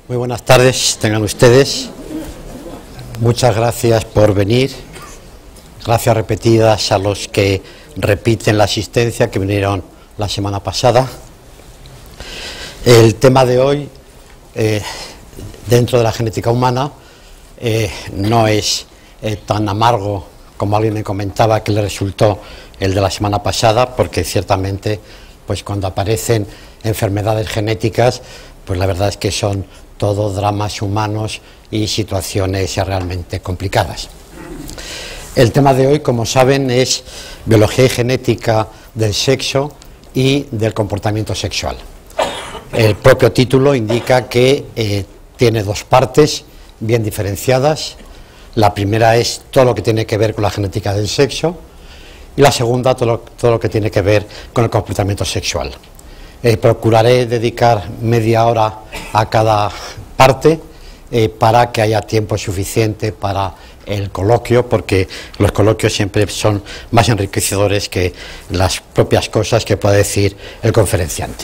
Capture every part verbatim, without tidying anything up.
Muy buenas tardes, tengan ustedes. Muchas gracias por venir. Gracias repetidas a los que repiten la asistencia, que vinieron la semana pasada. El tema de hoy, eh, dentro de la genética humana, eh, no es eh, tan amargo como alguien me comentaba que le resultó el de la semana pasada, porque ciertamente, pues cuando aparecen enfermedades genéticas, pues la verdad es que son todo dramas humanos y situaciones realmente complicadas. El tema de hoy, como saben, es biología y genética del sexo y del comportamiento sexual. El propio título indica que eh, tiene dos partes bien diferenciadas. La primera es todo lo que tiene que ver con la genética del sexo y la segunda todo lo, todo lo que tiene que ver con el comportamiento sexual. Eh, procuraré dedicar media hora a cada parte eh, para que haya tiempo suficiente para el coloquio, porque los coloquios siempre son más enriquecedores que las propias cosas que pueda decir el conferenciante.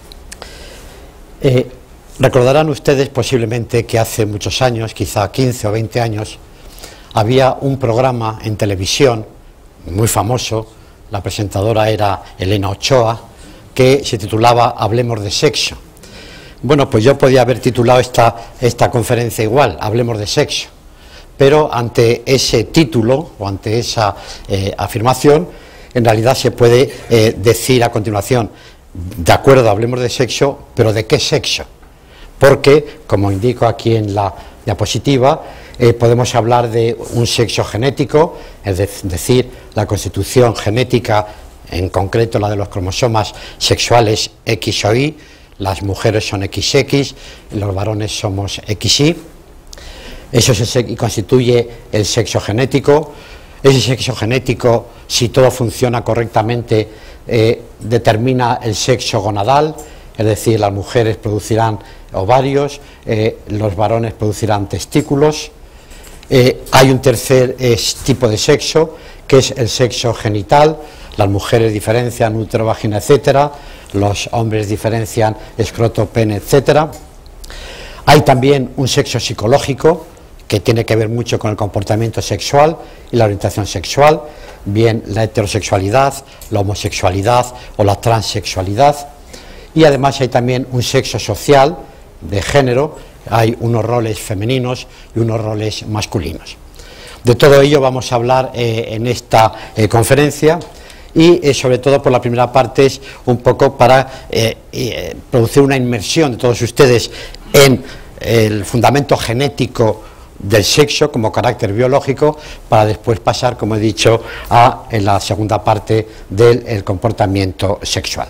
Eh, recordarán ustedes posiblemente que hace muchos años, quizá quince o veinte años, había un programa en televisión muy famoso, la presentadora era Elena Ochoa, que se titulaba Hablemos de sexo. Bueno, pues yo podía haber titulado esta, esta conferencia igual, Hablemos de sexo, pero ante ese título o ante esa eh, afirmación, en realidad se puede eh, decir a continuación, de acuerdo, hablemos de sexo, pero ¿de qué sexo? Porque, como indico aquí en la diapositiva, eh, podemos hablar de un sexo genético, es de, decir, la constitución genética, en concreto la de los cromosomas sexuales X o Y, las mujeres son equis equis, los varones somos equis y, eso se constituye el sexo genético. Ese sexo genético, si todo funciona correctamente, eh, determina el sexo gonadal, es decir, las mujeres producirán ovarios, eh, los varones producirán testículos. Eh, hay un tercer eh, tipo de sexo, que es el sexo genital. Las mujeres diferencian útero, vagina, etcétera. Los hombres diferencian escroto, pene, etcétera. Hay también un sexo psicológico que tiene que ver mucho con el comportamiento sexual y la orientación sexual, bien la heterosexualidad, la homosexualidad o la transexualidad. Y además hay también un sexo social de género, hay unos roles femeninos y unos roles masculinos. De todo ello vamos a hablar eh, en esta eh, conferencia. Y eh, sobre todo por la primera parte es un poco para eh, eh, producir una inmersión de todos ustedes en el fundamento genético del sexo como carácter biológico, para después pasar, como he dicho, a en la segunda parte del el comportamiento sexual.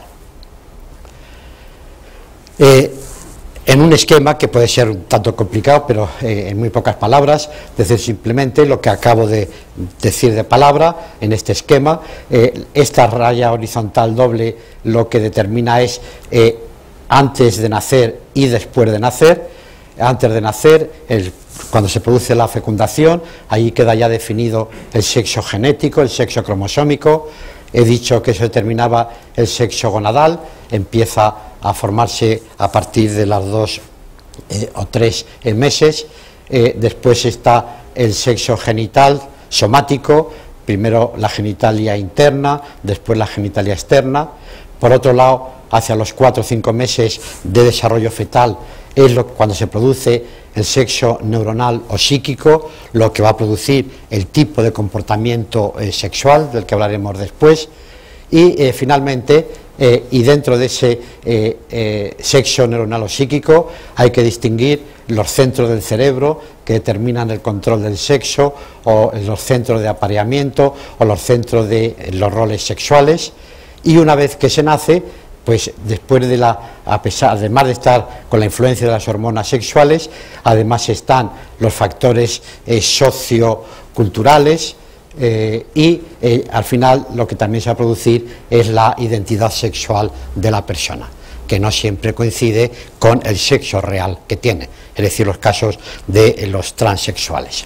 Eh, en un esquema que puede ser un tanto complicado, pero eh, en muy pocas palabras, decir simplemente lo que acabo de decir de palabra en este esquema. Eh, esta raya horizontal doble lo que determina es eh, antes de nacer y después de nacer. Antes de nacer, el, cuando se produce la fecundación, ahí queda ya definido el sexo genético, el sexo cromosómico. He dicho que se determinaba el sexo gonadal, empieza a formarse a partir de las dos eh, o tres eh, meses. Eh, después está el sexo genital somático, primero la genitalia interna, después la genitalia externa. Por otro lado, hacia los cuatro o cinco meses de desarrollo fetal es lo, cuando se produce el sexo neuronal o psíquico, lo que va a producir el tipo de comportamiento eh, sexual, del que hablaremos después. Y eh, finalmente, eh, y dentro de ese eh, eh, sexo neuronal o psíquico, hay que distinguir los centros del cerebro que determinan el control del sexo, o los centros de apareamiento, o los centros de eh, los roles sexuales. Y una vez que se nace, pues después de la, a pesar, además de estar con la influencia de las hormonas sexuales, además están los factores eh, socioculturales, eh, y eh, al final lo que también se va a producir es la identidad sexual de la persona, que no siempre coincide con el sexo real que tiene, es decir, los casos de eh, los transexuales.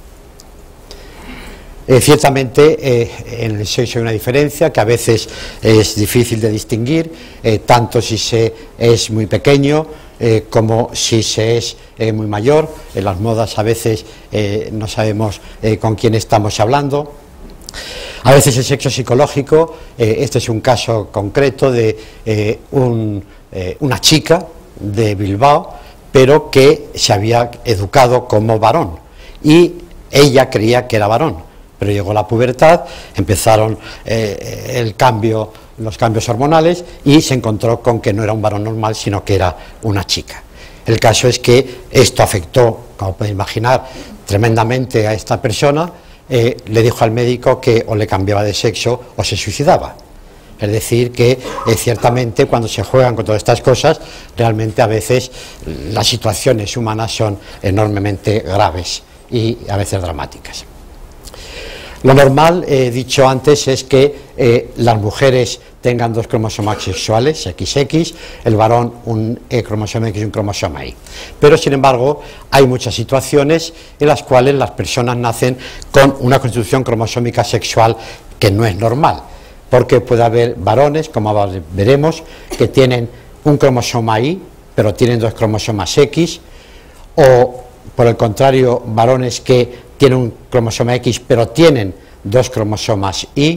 Eh, ciertamente eh, en el sexo hay una diferencia que a veces es difícil de distinguir, eh, tanto si se es muy pequeño, eh, como si se es eh, muy mayor. En las modas a veces eh, no sabemos eh, con quién estamos hablando. A veces el sexo psicológico, eh, este es un caso concreto de eh, un, eh, una chica de Bilbao, pero que se había educado como varón y ella creía que era varón, pero llegó la pubertad, empezaron eh, el cambio, los cambios hormonales y se encontró con que no era un varón normal, sino que era una chica. El caso es que esto afectó, como pueden imaginar, tremendamente a esta persona. Eh, le dijo al médico que o le cambiaba de sexo o se suicidaba. Es decir, que eh, ciertamente cuando se juegan con todas estas cosas, realmente a veces las situaciones humanas son enormemente graves y a veces dramáticas. Lo normal, he eh, dicho antes, es que eh, las mujeres tengan dos cromosomas sexuales, equis equis, el varón un eh, cromosoma X y un cromosoma Y. Pero, sin embargo, hay muchas situaciones en las cuales las personas nacen con una constitución cromosómica sexual que no es normal, porque puede haber varones, como ahora veremos, que tienen un cromosoma Y, pero tienen dos cromosomas X, o, por el contrario, varones que tienen un cromosoma X, pero tienen dos cromosomas Y,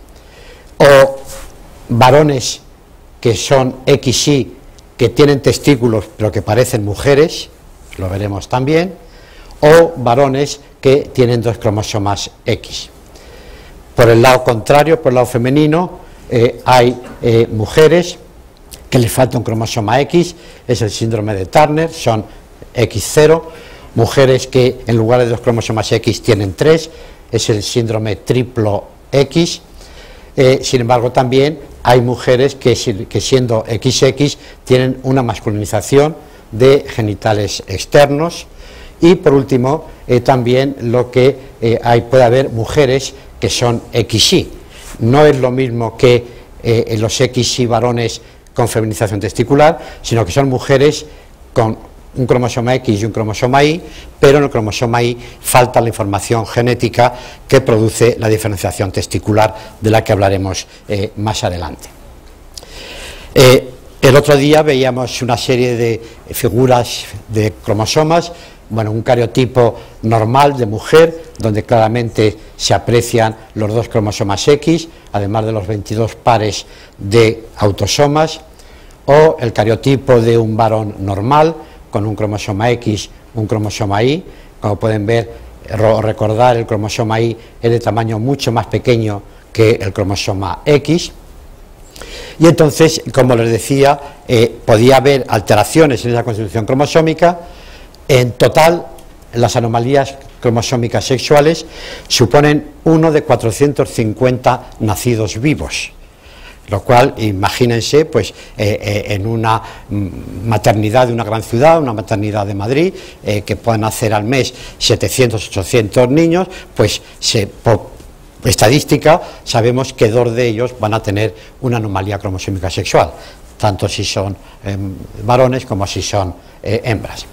o varones que son equis y, que tienen testículos pero que parecen mujeres, lo veremos también, o varones que tienen dos cromosomas X. Por el lado contrario, por el lado femenino, eh, hay eh, mujeres que les falta un cromosoma X, es el síndrome de Turner, son equis cero, mujeres que en lugar de dos cromosomas X tienen tres, es el síndrome triplo X. Eh, sin embargo, también hay mujeres que, que siendo equis equis tienen una masculinización de genitales externos. Y por último, eh, también lo que eh, hay, puede haber mujeres que son equis y. No es lo mismo que eh, en los equis y varones con feminización testicular, sino que son mujeres con un cromosoma X y un cromosoma Y, pero en el cromosoma Y falta la información genética que produce la diferenciación testicular, de la que hablaremos eh, más adelante. Eh, el otro día veíamos una serie de figuras de cromosomas, bueno, un cariotipo normal de mujer, donde claramente se aprecian los dos cromosomas X, además de los veintidós pares de autosomas, o el cariotipo de un varón normal, con un cromosoma X, un cromosoma Y. Como pueden ver o recordar, el cromosoma Y es de tamaño mucho más pequeño que el cromosoma X. Y entonces, como les decía, eh, podía haber alteraciones en esa constitución cromosómica. En total, las anomalías cromosómicas sexuales suponen uno de cuatrocientos cincuenta nacidos vivos. Lo cual, imagínense, pues eh, eh, en una maternidad de una gran ciudad, una maternidad de Madrid, eh, que puedan nacer al mes setecientos, ochocientos niños, pues se, por estadística sabemos que dos de ellos van a tener una anomalía cromosómica sexual, tanto si son eh, varones como si son eh, hembras.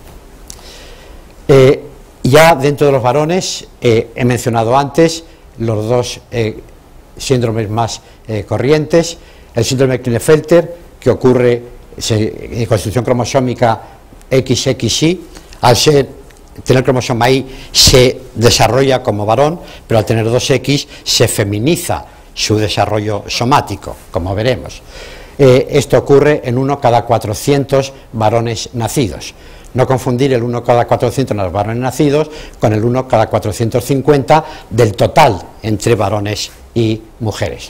Eh, ya dentro de los varones, eh, he mencionado antes los dos eh, síndromes más eh, corrientes, el síndrome de Klinefelter, que ocurre se, en constitución cromosómica equis equis y, al ser, tener cromosoma Y se desarrolla como varón, pero al tener dos X se feminiza su desarrollo somático, como veremos. Eh, esto ocurre en uno cada cuatrocientos varones nacidos. No confundir el uno cada cuatrocientos de los varones nacidos con el uno cada cuatrocientos cincuenta del total entre varones y mujeres.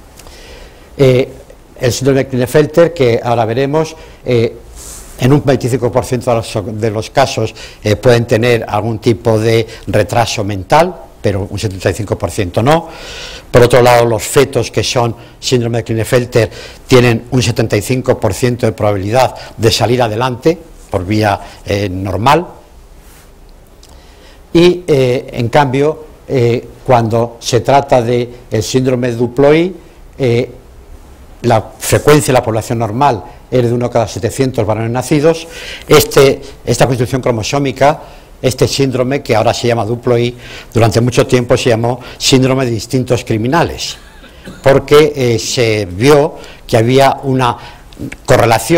Eh, el síndrome de Klinefelter, que ahora veremos, eh, en un veinticinco por ciento de los, de los casos eh, pueden tener algún tipo de retraso mental, pero un setenta y cinco por ciento no. Por otro lado, los fetos que son síndrome de Klinefelter tienen un setenta y cinco por ciento de probabilidad de salir adelante por vía eh, normal. Y eh, en cambio, eh, cuando se trata de el síndrome de duplo Y, eh, la frecuencia de la población normal es de uno cada setecientos varones nacidos. Este, esta constitución cromosómica, este síndrome, que ahora se llama duplo Y, durante mucho tiempo se llamó síndrome de distintos criminales, porque eh, se vio que había una correlación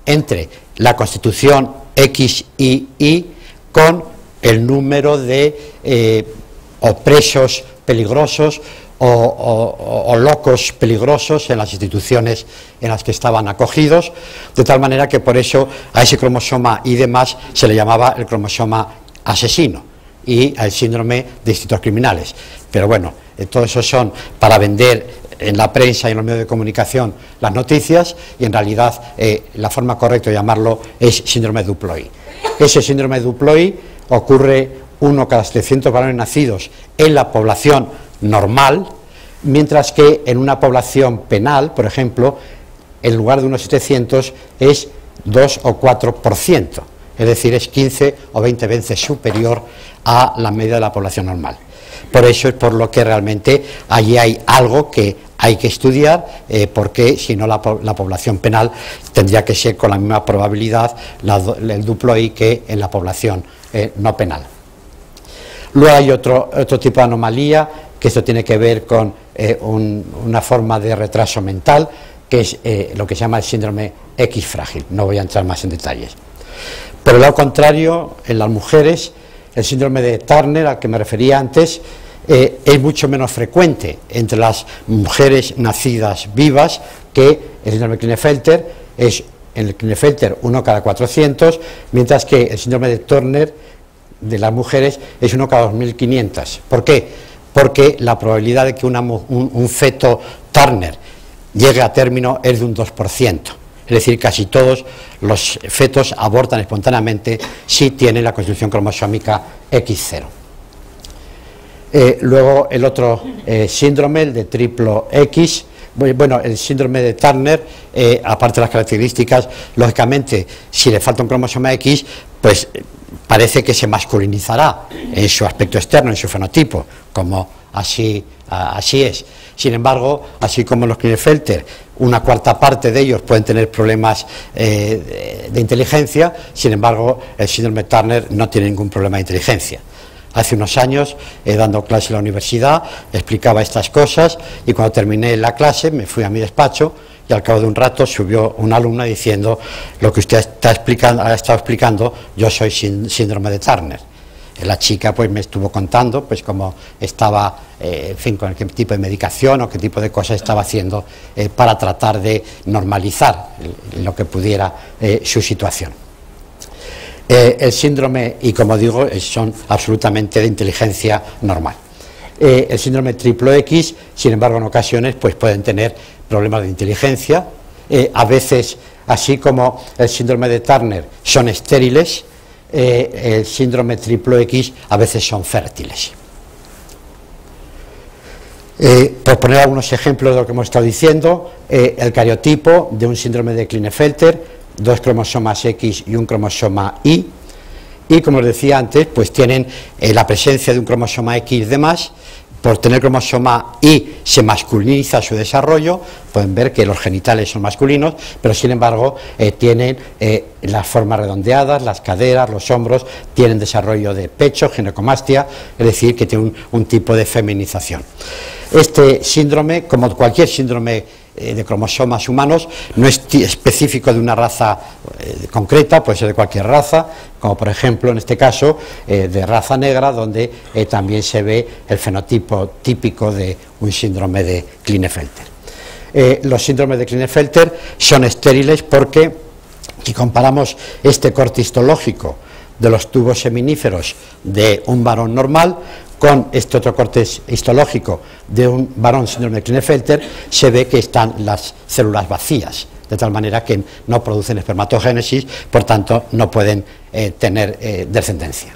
entre la constitución X Y Y con el número de eh, o presos peligrosos o, o, o locos peligrosos en las instituciones en las que estaban acogidos, de tal manera que por eso a ese cromosoma Y demás se le llamaba el cromosoma asesino y al síndrome de distintos criminales. Pero bueno, eh, todo eso son para vender en la prensa y en los medios de comunicación las noticias, y en realidad eh, la forma correcta de llamarlo es síndrome de Duploy. Ese síndrome de Duploy ocurre uno cada setecientos varones nacidos en la población normal, mientras que en una población penal, por ejemplo, en lugar de unos setecientos es dos o cuatro por ciento, es decir, es quince o veinte veces superior a la media de la población normal. Por eso es por lo que realmente allí hay algo que hay que estudiar, eh, porque si no la, la población penal tendría que ser con la misma probabilidad la, el Duploy que en la población eh, no penal. Luego hay otro, otro tipo de anomalía, que esto tiene que ver con eh, un, una forma de retraso mental, que es eh, lo que se llama el síndrome X frágil. No voy a entrar más en detalles. Por el lado contrario, en las mujeres, el síndrome de Turner, al que me refería antes, eh, es mucho menos frecuente entre las mujeres nacidas vivas que el síndrome de Klinefelter. Es en el Klinefelter uno cada cuatrocientos, mientras que el síndrome de Turner de las mujeres es uno cada dos mil quinientos. ¿Por qué? Porque la probabilidad de que una, un, un feto Turner llegue a término es de un dos por ciento. Es decir, casi todos los fetos abortan espontáneamente si tienen la constitución cromosómica equis cero. Eh, luego el otro eh, síndrome, el de triplo X, bueno, el síndrome de Turner, eh, aparte de las características, lógicamente, si le falta un cromosoma X, pues parece que se masculinizará en su aspecto externo, en su fenotipo, como así, así es. Sin embargo, así como los Klinefelter, una cuarta parte de ellos pueden tener problemas eh, de, de inteligencia, sin embargo, el síndrome de Turner no tiene ningún problema de inteligencia. Hace unos años, eh, dando clase en la universidad, explicaba estas cosas, y cuando terminé la clase me fui a mi despacho, y al cabo de un rato subió una alumna diciendo: lo que usted está explicando, ha estado explicando, yo soy síndrome de Turner. La chica pues me estuvo contando pues cómo estaba, eh, en fin, con qué tipo de medicación o qué tipo de cosas estaba haciendo eh, para tratar de normalizar lo que pudiera eh, su situación. Eh, el síndrome, y como digo, son absolutamente de inteligencia normal. Eh, el síndrome triplo X, sin embargo, en ocasiones pues pueden tener problemas de inteligencia, eh, a veces, así como el síndrome de Turner, son estériles. Eh, el síndrome triplo X a veces son fértiles. Eh, por poner algunos ejemplos de lo que hemos estado diciendo, eh, el cariotipo de un síndrome de Klinefelter, dos cromosomas X y un cromosoma Y, y como os decía antes, pues tienen eh, la presencia de un cromosoma X de más. Por tener cromosoma Y se masculiniza su desarrollo, pueden ver que los genitales son masculinos, pero sin embargo eh, tienen eh, las formas redondeadas, las caderas, los hombros, tienen desarrollo de pecho, ginecomastia, es decir, que tiene un, un tipo de feminización. Este síndrome, como cualquier síndrome eh, de cromosomas humanos, no es específico de una raza eh, concreta, puede ser de cualquier raza, como por ejemplo en este caso eh, de raza negra, donde eh, también se ve el fenotipo típico de un síndrome de Klinefelter. Eh, los síndromes de Klinefelter son estériles porque, si comparamos este corte histológico de los tubos seminíferos de un varón normal con este otro corte histológico de un varón síndrome de Klinefelter, se ve que están las células vacías, de tal manera que no producen espermatogénesis, por tanto no pueden eh, tener eh, descendencia.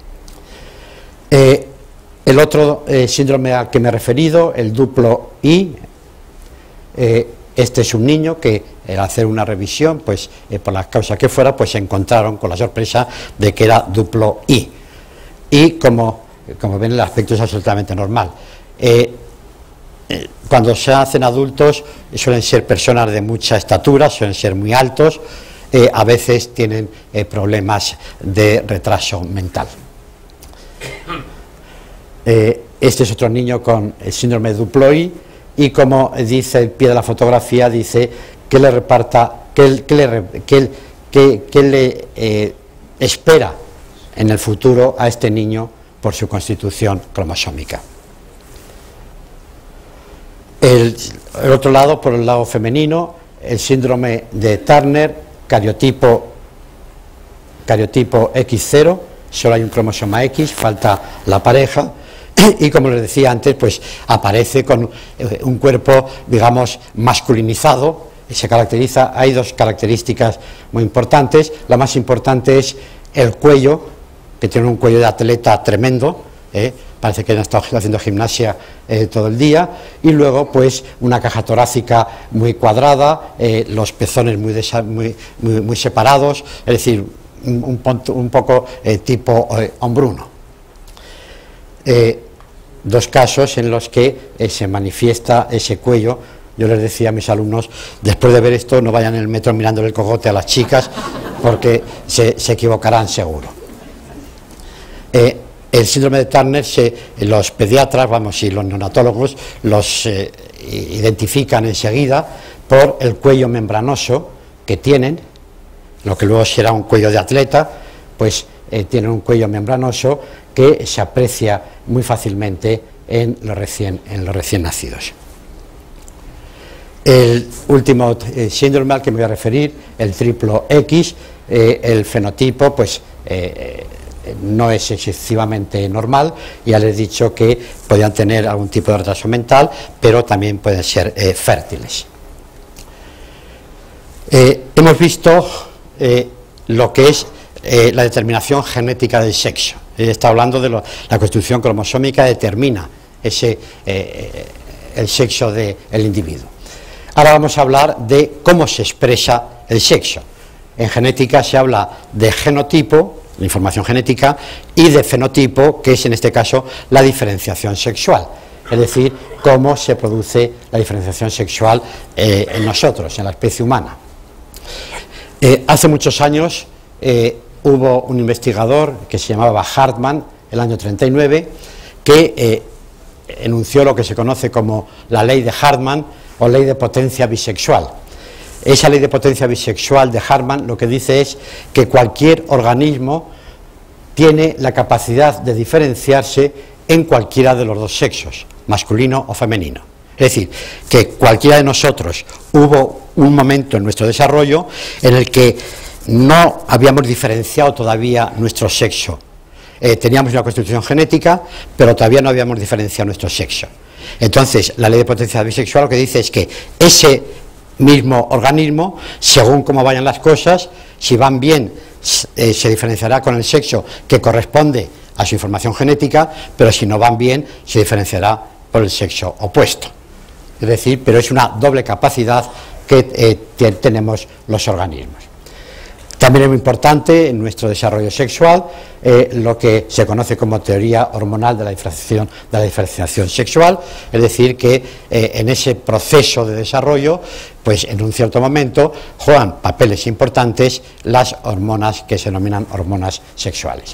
Eh, el otro eh, síndrome al que me he referido, el duplo Y, eh, este es un niño que al hacer una revisión, pues eh, por la causa que fuera, pues se encontraron con la sorpresa de que era duplo Y. Y como, como ven, el aspecto es absolutamente normal. Eh, eh, cuando se hacen adultos suelen ser personas de mucha estatura, suelen ser muy altos, eh, a veces tienen eh, problemas de retraso mental. Eh, este es otro niño con el síndrome de Duploy, y como dice el pie de la fotografía, dice que le reparta qué, qué le, qué, qué, qué le eh, espera en el futuro a este niño por su constitución cromosómica. El, el otro lado, por el lado femenino, el síndrome de Turner, cariotipo, cariotipo equis cero, solo hay un cromosoma X, falta la pareja, y como les decía antes, pues aparece con un cuerpo, digamos, masculinizado. Se caracteriza, hay dos características muy importantes. La más importante es el cuello, que tiene un cuello de atleta tremendo, ¿eh? Parece que han estado haciendo gimnasia eh, todo el día, y luego pues una caja torácica muy cuadrada, eh, los pezones muy, muy, muy, muy separados, es decir, un, un, punto, un poco eh, tipo eh, hombruno. Eh, dos casos en los que eh, se manifiesta ese cuello. Yo les decía a mis alumnos, después de ver esto, no vayan en el metro mirándole el cogote a las chicas, porque se, se equivocarán seguro. Eh, el síndrome de Turner, se, los pediatras, vamos, y los neonatólogos los eh, identifican enseguida por el cuello membranoso que tienen, lo que luego será un cuello de atleta, pues eh, tienen un cuello membranoso que se aprecia muy fácilmente en los recién, en los recién nacidos. El último eh, síndrome al que me voy a referir, el triplo X, eh, el fenotipo, pues eh, no es excesivamente normal. Ya les he dicho que podían tener algún tipo de retraso mental, pero también pueden ser eh, fértiles. Eh, hemos visto eh, lo que es eh, la determinación genética del sexo. He estado hablando de lo, la constitución cromosómica determina ese, eh, el sexo del individuo. Ahora vamos a hablar de cómo se expresa el sexo. En genética se habla de genotipo, la información genética, y de fenotipo, que es en este caso la diferenciación sexual, es decir, cómo se produce la diferenciación sexual eh, en nosotros, en la especie humana. Eh, hace muchos años eh, hubo un investigador que se llamaba Hartmann, el año treinta y nueve, que eh, enunció lo que se conoce como la ley de Hartmann, o ley de potencia bisexual. Esa ley de potencia bisexual de Hartmann lo que dice es que cualquier organismo tiene la capacidad de diferenciarse en cualquiera de los dos sexos, masculino o femenino. Es decir, que cualquiera de nosotros hubo un momento en nuestro desarrollo en el que no habíamos diferenciado todavía nuestro sexo. Eh, teníamos una constitución genética, pero todavía no habíamos diferenciado nuestro sexo. Entonces, la ley de potencia bisexual lo que dice es que ese mismo organismo, según cómo vayan las cosas, si van bien, eh, se diferenciará con el sexo que corresponde a su información genética, pero si no van bien, se diferenciará por el sexo opuesto. Es decir, pero es una doble capacidad que eh, tenemos los organismos. También es muy importante en nuestro desarrollo sexual eh, lo que se conoce como teoría hormonal de la diferenciación, de la diferenciación sexual, es decir, que eh, en ese proceso de desarrollo, pues en un cierto momento juegan papeles importantes las hormonas que se denominan hormonas sexuales.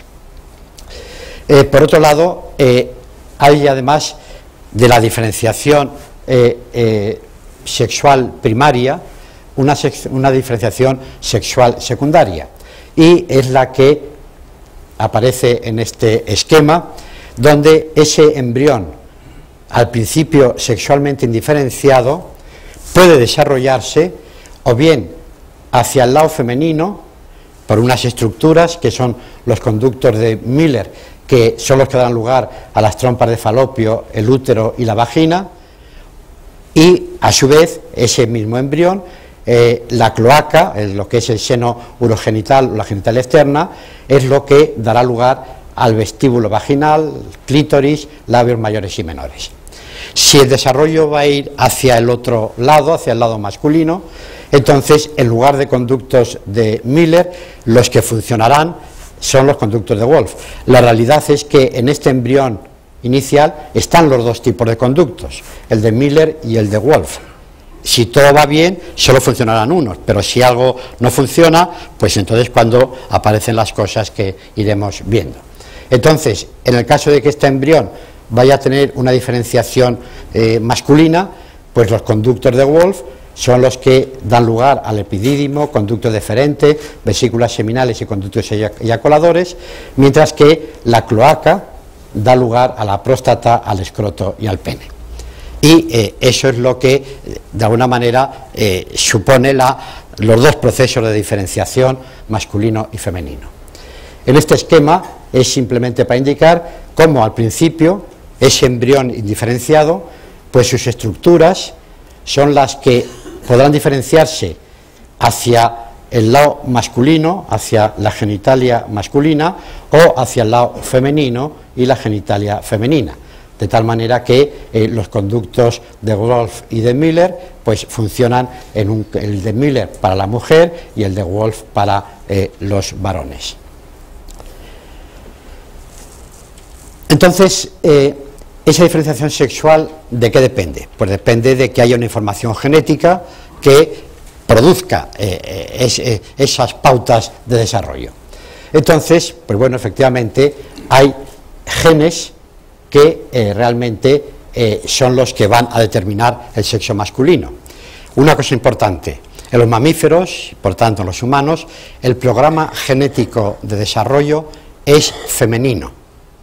Eh, por otro lado, eh, hay además de la diferenciación eh, eh, sexual primaria, Una, una diferenciación sexual secundaria, y es la que aparece en este esquema, donde ese embrión, al principio sexualmente indiferenciado, puede desarrollarse o bien hacia el lado femenino, por unas estructuras que son los conductos de Miller, que son los que dan lugar a las trompas de falopio, el útero y la vagina, y a su vez ese mismo embrión, Eh, la cloaca, eh, lo que es el seno urogenital o la genital externa, es lo que dará lugar al vestíbulo vaginal, clítoris, labios mayores y menores. Si el desarrollo va a ir hacia el otro lado, hacia el lado masculino, entonces en lugar de conductos de Miller, los que funcionarán son los conductos de Wolf. La realidad es que en este embrión inicial están los dos tipos de conductos, el de Miller y el de Wolf. Si todo va bien, solo funcionarán unos, pero si algo no funciona, pues entonces cuando aparecen las cosas que iremos viendo. Entonces, en el caso de que este embrión vaya a tener una diferenciación eh, masculina, Pues los conductos de Wolf son los que dan lugar al epidídimo, conducto deferente, vesículas seminales y conductos eyaculadores, mientras que la cloaca da lugar a la próstata, al escroto y al pene. Y eh, eso es lo que, de alguna manera, eh, supone la, los dos procesos de diferenciación masculino y femenino. En este esquema es simplemente para indicar cómo al principio ese embrión indiferenciado, pues sus estructuras son las que podrán diferenciarse hacia el lado masculino, hacia la genitalia masculina, o hacia el lado femenino y la genitalia femenina, de tal manera que eh, los conductos de Wolf y de Müller pues funcionan en un, el de Müller para la mujer y el de Wolf para eh, los varones. Entonces, eh, esa diferenciación sexual, ¿de qué depende? Pues depende de que haya una información genética que produzca eh, es, eh, esas pautas de desarrollo. Entonces, pues bueno, efectivamente hay genes que eh, realmente eh, son los que van a determinar el sexo masculino. Una cosa importante, en los mamíferos, por tanto en los humanos, el programa genético de desarrollo es femenino.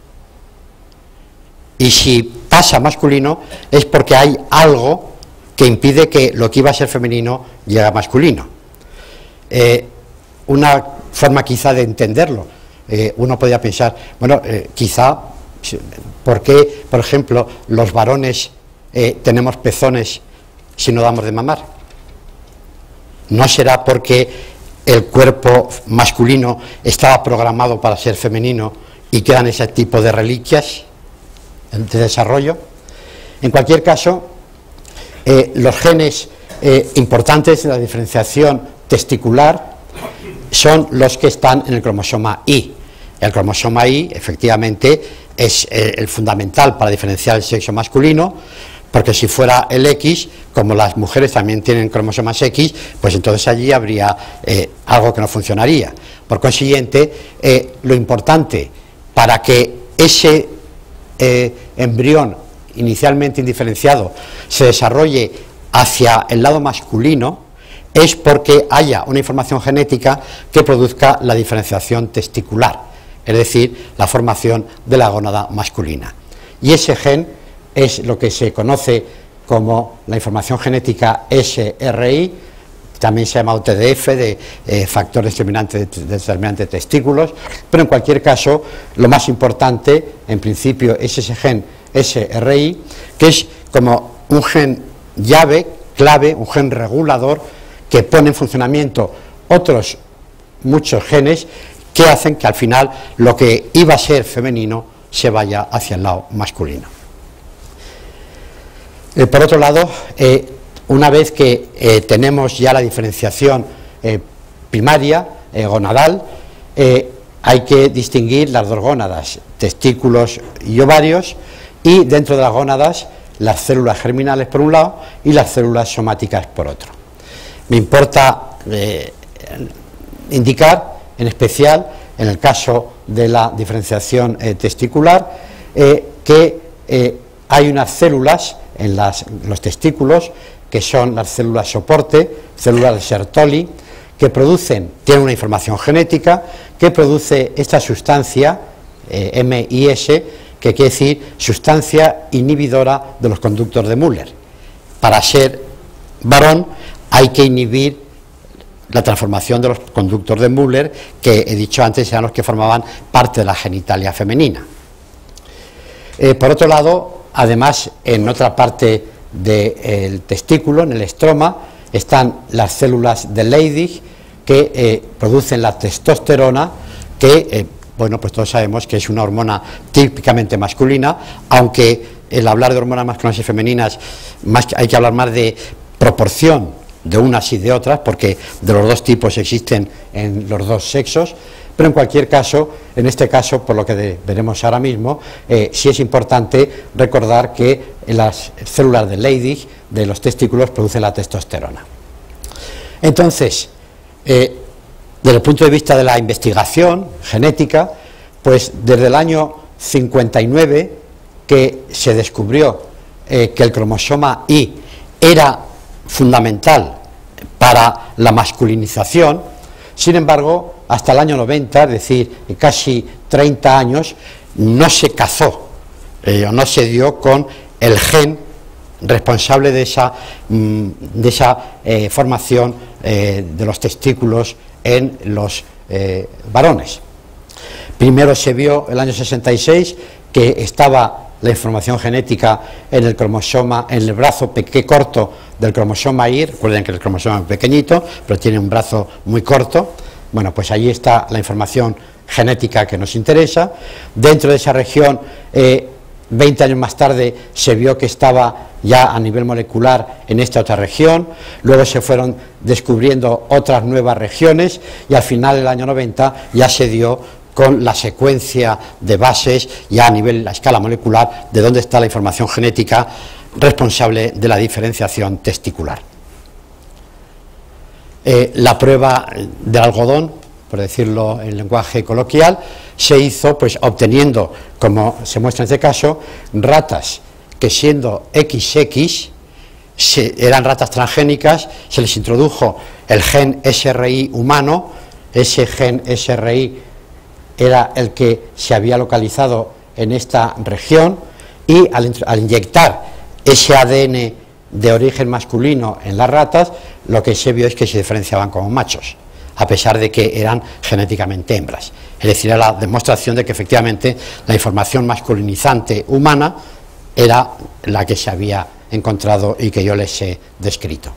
Y si pasa masculino es porque hay algo que impide que lo que iba a ser femenino llegue a masculino. Eh, una forma quizá de entenderlo, eh, uno podría pensar, bueno, eh, quizá, ¿por qué, por ejemplo, los varones eh, tenemos pezones si no damos de mamar? ¿No será porque el cuerpo masculino estaba programado para ser femenino y quedan ese tipo de reliquias de desarrollo? En cualquier caso, eh, los genes eh, importantes de la diferenciación testicular son los que están en el cromosoma Y. El cromosoma Y, efectivamente, es eh, el fundamental para diferenciar el sexo masculino, porque si fuera el X, como las mujeres también tienen cromosomas X, pues entonces allí habría eh, algo que no funcionaría. Por consiguiente, eh, lo importante para que ese Eh, embrión inicialmente indiferenciado se desarrolle hacia el lado masculino es porque haya una información genética que produzca la diferenciación testicular, es decir, la formación de la gónada masculina. Y ese gen es lo que se conoce como la información genética S R I, también se llama T D F, de eh, factor determinante de, determinante de testículos, pero en cualquier caso, lo más importante, en principio, es ese gen S R I, que es como un gen llave, clave, un gen regulador, que pone en funcionamiento otros muchos genes que hacen que al final lo que iba a ser femenino se vaya hacia el lado masculino. Eh, por otro lado, eh, una vez que eh, tenemos ya la diferenciación eh, primaria, eh, gonadal, eh, hay que distinguir las dos gónadas, testículos y ovarios, y dentro de las gónadas las células germinales por un lado y las células somáticas por otro. Me importa eh, indicar, en especial, en el caso de la diferenciación eh, testicular, eh, que eh, hay unas células en las, los testículos que son las células soporte, células de Sertoli, que producen, tienen una información genética, que produce esta sustancia, eh, M I S, que quiere decir sustancia inhibidora de los conductos de Müller. Para ser varón hay que inhibir la transformación de los conductos de Müller, que he dicho antes eran los que formaban parte de la genitalia femenina. Eh, por otro lado, además, en otra parte del testículo, en el estroma, están las células de Leydig que eh, producen la testosterona, que, eh, bueno, pues todos sabemos que es una hormona típicamente masculina, aunque el hablar de hormonas masculinas y femeninas, más que, hay que hablar más de proporción de unas y de otras, porque de los dos tipos existen en los dos sexos, pero en cualquier caso, en este caso, por lo que de, veremos ahora mismo, eh, sí es importante recordar que las células de Leydig, de los testículos, producen la testosterona. Entonces, eh, desde el punto de vista de la investigación genética, pues desde el año cincuenta y nueve que se descubrió eh, que el cromosoma Y era fundamental para la masculinización. Sin embargo, hasta el año noventa, es decir, casi treinta años, no se cazó eh, o no se dio con el gen responsable de esa, de esa eh, formación eh, de los testículos en los eh, varones. Primero se vio el año sesenta y seis que estaba la información genética en el cromosoma, en el brazo pequeño corto del cromosoma Y. Recuerden que el cromosoma es pequeñito, pero tiene un brazo muy corto. Bueno, pues allí está la información genética que nos interesa. Dentro de esa región, eh, veinte años más tarde, se vio que estaba ya a nivel molecular en esta otra región. Luego se fueron descubriendo otras nuevas regiones y al final del año noventa ya se dio con la secuencia de bases ya a nivel, a escala molecular, de dónde está la información genética responsable de la diferenciación testicular. Eh, la prueba del algodón, por decirlo en lenguaje coloquial, se hizo pues obteniendo, como se muestra en este caso, ratas que siendo equis equis se, eran ratas transgénicas, se les introdujo el gen ese erre i humano. Ese gen ese erre i era el que se había localizado en esta región, y al, al inyectar ese A D N de origen masculino en las ratas, lo que se vio es que se diferenciaban como machos, a pesar de que eran genéticamente hembras. Es decir, era la demostración de que efectivamente la información masculinizante humana era la que se había encontrado y que yo les he descrito.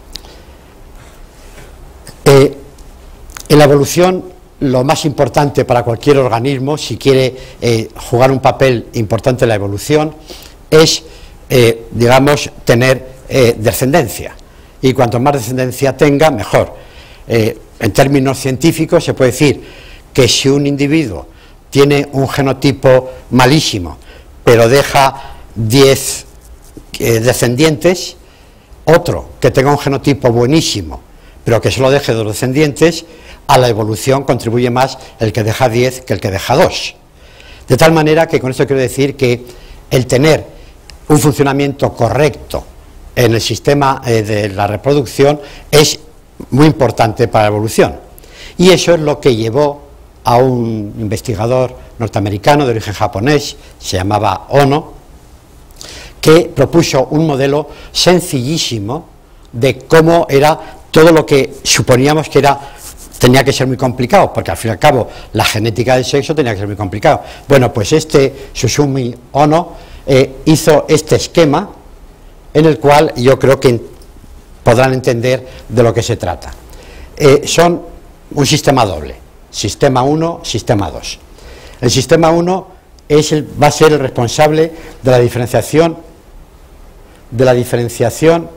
Eh, en la evolución, lo más importante para cualquier organismo, si quiere eh, jugar un papel importante en la evolución, es, eh, digamos, tener eh, descendencia. Y cuanto más descendencia tenga, mejor. Eh, en términos científicos se puede decir que si un individuo tiene un genotipo malísimo, pero deja diez eh, descendientes, otro que tenga un genotipo buenísimo, pero que solo deje dos descendientes, a la evolución contribuye más el que deja diez que el que deja dos. De tal manera que con esto quiero decir que el tener un funcionamiento correcto en el sistema eh, de la reproducción es muy importante para la evolución. Y eso es lo que llevó a un investigador norteamericano de origen japonés, se llamaba Ono, que propuso un modelo sencillísimo de cómo era todo lo que suponíamos que era. Tenía que ser muy complicado, porque al fin y al cabo la genética del sexo tenía que ser muy complicado. Bueno, pues este Susumi Ono eh, hizo este esquema en el cual yo creo que podrán entender de lo que se trata. Eh, son un sistema doble, sistema uno, sistema dos. El sistema uno es el, va a ser el responsable de la diferenciación de la diferenciación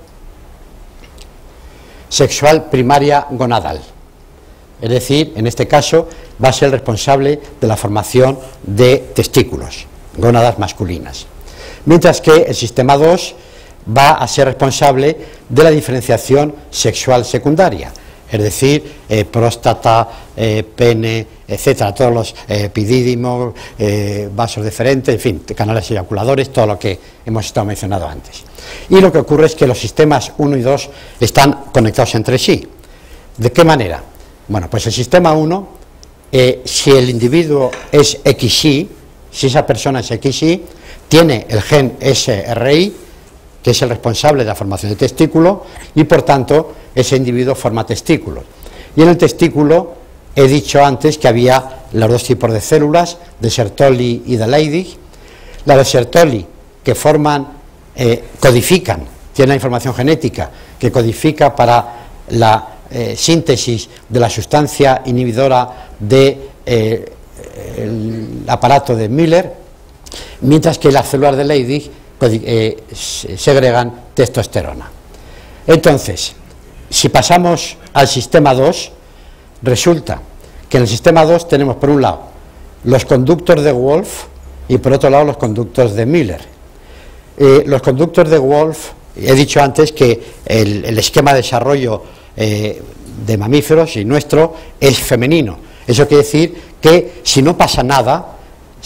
sexual primaria gonadal. Es decir, en este caso va a ser el responsable de la formación de testículos, gónadas masculinas. Mientras que el sistema dos va a ser responsable de la diferenciación sexual secundaria, es decir, eh, próstata, eh, pene, etcétera, todos los eh, epidídimos, eh, vasos deferentes, en fin, canales eyaculadores, todo lo que hemos estado mencionando antes. Y lo que ocurre es que los sistemas uno y dos están conectados entre sí. ¿De qué manera? Bueno, pues el sistema uno, eh, si el individuo es equis i, si esa persona es equis i, tiene el gen ese erre i, que es el responsable de la formación de testículo, y por tanto ese individuo forma testículos. Y en el testículo he dicho antes que había los dos tipos de células, de Sertoli y de Leydig. La de Sertoli, que forman, eh, codifican, tienen la información genética que codifica para la Eh, síntesis de la sustancia inhibidora del de, eh, aparato de Miller, mientras que las células de Leydig eh, segregan testosterona. Entonces, si pasamos al sistema dos, resulta que en el sistema dos tenemos por un lado los conductos de Wolff y por otro lado los conductos de Miller. Eh, los conductos de Wolff, he dicho antes que el, el esquema de desarrollo Eh, de mamíferos y nuestro es femenino. Eso quiere decir que si no pasa nada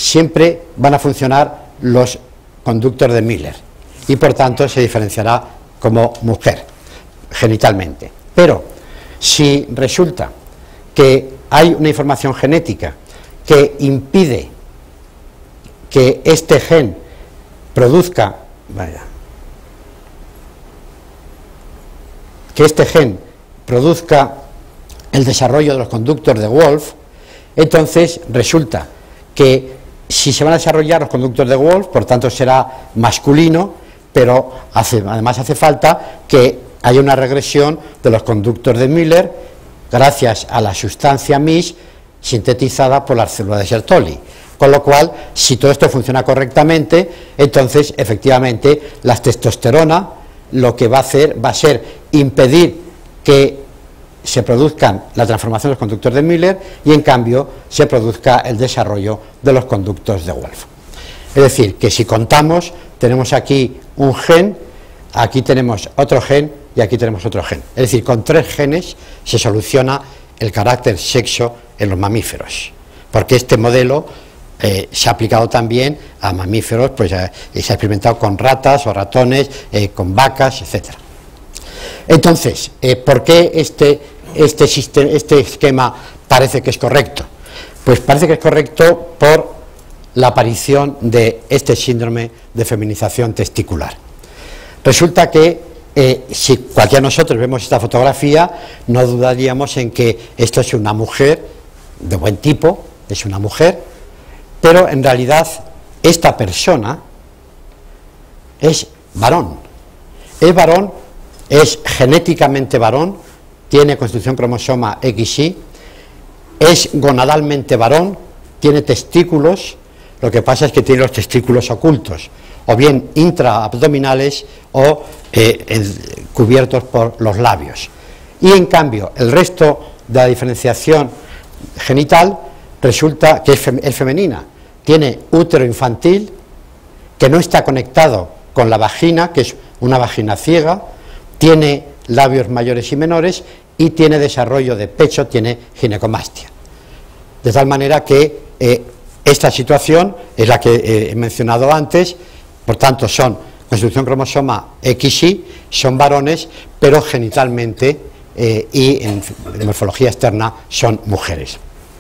siempre van a funcionar los conductos de Miller y por tanto se diferenciará como mujer, genitalmente. Pero si resulta que hay una información genética que impide que este gen produzca, vaya, que este gen produzca el desarrollo de los conductos de Wolf, entonces resulta que si se van a desarrollar los conductos de Wolf, por tanto será masculino, pero hace, además hace falta que haya una regresión de los conductos de Müller gracias a la sustancia M I S sintetizada por la célula de Sertoli. Con lo cual, si todo esto funciona correctamente, entonces efectivamente la testosterona lo que va a hacer va a ser impedir que se produzcan la transformación de los conductos de Müller y en cambio se produzca el desarrollo de los conductos de Wolf. Es decir, que si contamos, tenemos aquí un gen, aquí tenemos otro gen y aquí tenemos otro gen. Es decir, con tres genes se soluciona el carácter sexo en los mamíferos, porque este modelo eh, se ha aplicado también a mamíferos, pues eh, se ha experimentado con ratas o ratones, eh, con vacas, etcétera. Entonces, eh, ¿por qué este, este, sistema, este esquema parece que es correcto? Pues parece que es correcto por la aparición de este síndrome de feminización testicular. Resulta que eh, si cualquiera de nosotros vemos esta fotografía, no dudaríamos en que esto es una mujer de buen tipo, es una mujer, pero en realidad esta persona es varón. Es varón, es genéticamente varón, tiene constitución cromosoma equis y, es gonadalmente varón, tiene testículos, lo que pasa es que tiene los testículos ocultos, o bien intraabdominales o eh, en, cubiertos por los labios. Y en cambio, el resto de la diferenciación genital resulta que es, fem es femenina. Tiene útero infantil, que no está conectado con la vagina, que es una vagina ciega, tiene labios mayores y menores y tiene desarrollo de pecho, tiene ginecomastia. De tal manera que eh, esta situación es la que eh, he mencionado antes, por tanto son constitución cromosoma equis y, son varones, pero genitalmente eh, y en, en morfología externa son mujeres.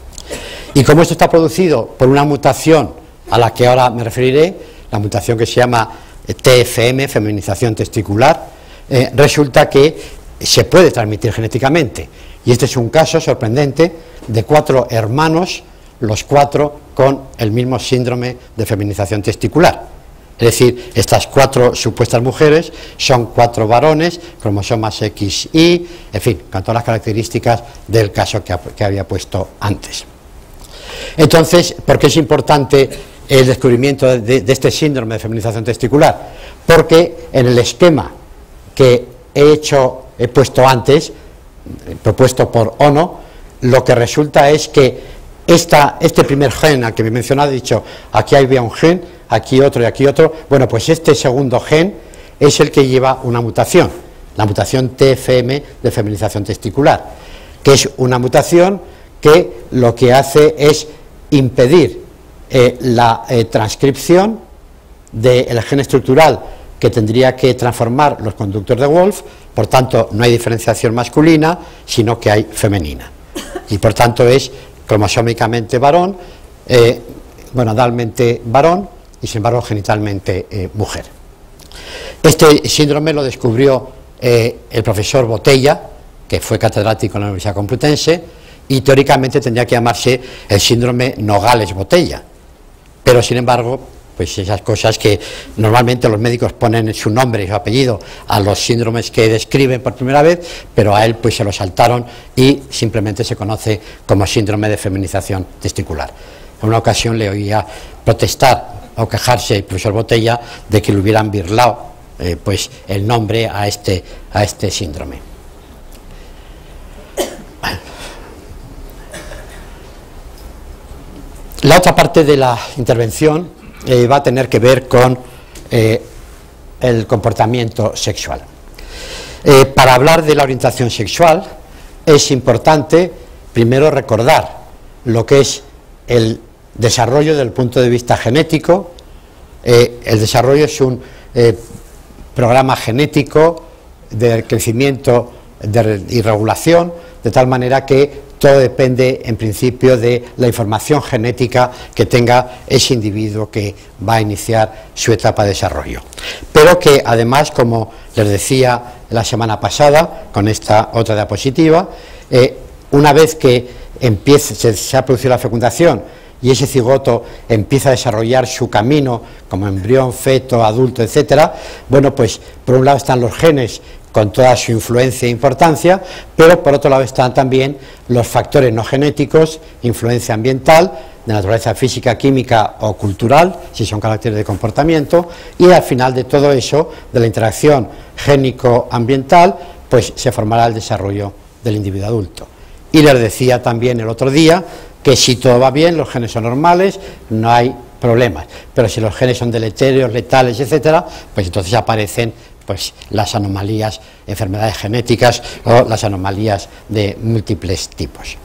Y como esto está producido por una mutación a la que ahora me referiré, la mutación que se llama T F M, feminización testicular, eh, resulta que se puede transmitir genéticamente. Y este es un caso sorprendente de cuatro hermanos, los cuatro con el mismo síndrome de feminización testicular. Es decir, estas cuatro supuestas mujeres son cuatro varones, cromosomas equis y, en fin, con todas las características del caso que, que había puesto antes. Entonces, ¿por qué es importante el descubrimiento de, de este síndrome de feminización testicular? Porque en el esquema que he hecho, he puesto antes, propuesto por Ono, lo que resulta es que esta, este primer gen al que me he mencionado, he dicho, aquí había un gen, aquí otro y aquí otro, bueno, pues este segundo gen es el que lleva una mutación, la mutación T F M de feminización testicular, que es una mutación que lo que hace es impedir eh, la eh, transcripción del gen estructural que tendría que transformar los conductos de Wolf, por tanto no hay diferenciación masculina, sino que hay femenina, y por tanto es cromosómicamente varón, eh, gonadalmente varón, y sin embargo genitalmente eh, mujer. Este síndrome lo descubrió eh, el profesor Botella, que fue catedrático en la Universidad Complutense, y teóricamente tendría que llamarse el síndrome Nogales-Botella, pero sin embargo, pues esas cosas que normalmente los médicos ponen su nombre y su apellido a los síndromes que describen por primera vez, pero a él pues se lo saltaron y simplemente se conoce como síndrome de feminización testicular. En una ocasión le oía protestar o quejarse el profesor Botella de que le hubieran birlado eh, pues el nombre a este, a este síndrome. La otra parte de la intervención eh, va a tener que ver con eh, el comportamiento sexual. Eh, para hablar de la orientación sexual es importante primero recordar lo que es el desarrollo desde el punto de vista genético. Eh, el desarrollo es un eh, programa genético de crecimiento de, y regulación, de tal manera que todo depende en principio de la información genética que tenga ese individuo que va a iniciar su etapa de desarrollo. Pero que además, como les decía la semana pasada con esta otra diapositiva, eh, una vez que empiece, se, se ha producido la fecundación y ese cigoto empieza a desarrollar su camino como embrión, feto, adulto, etcétera, bueno, pues por un lado están los genes con toda su influencia e importancia, pero por otro lado están también los factores no genéticos, influencia ambiental, de naturaleza física, química o cultural, si son caracteres de comportamiento, y al final de todo eso, de la interacción génico-ambiental, pues se formará el desarrollo del individuo adulto. Y les decía también el otro día que si todo va bien, los genes son normales, no hay problemas, pero si los genes son deletéreos, letales, etcétera, pues entonces aparecen pues las anomalías, enfermedades genéticas o las anomalías de múltiples tipos.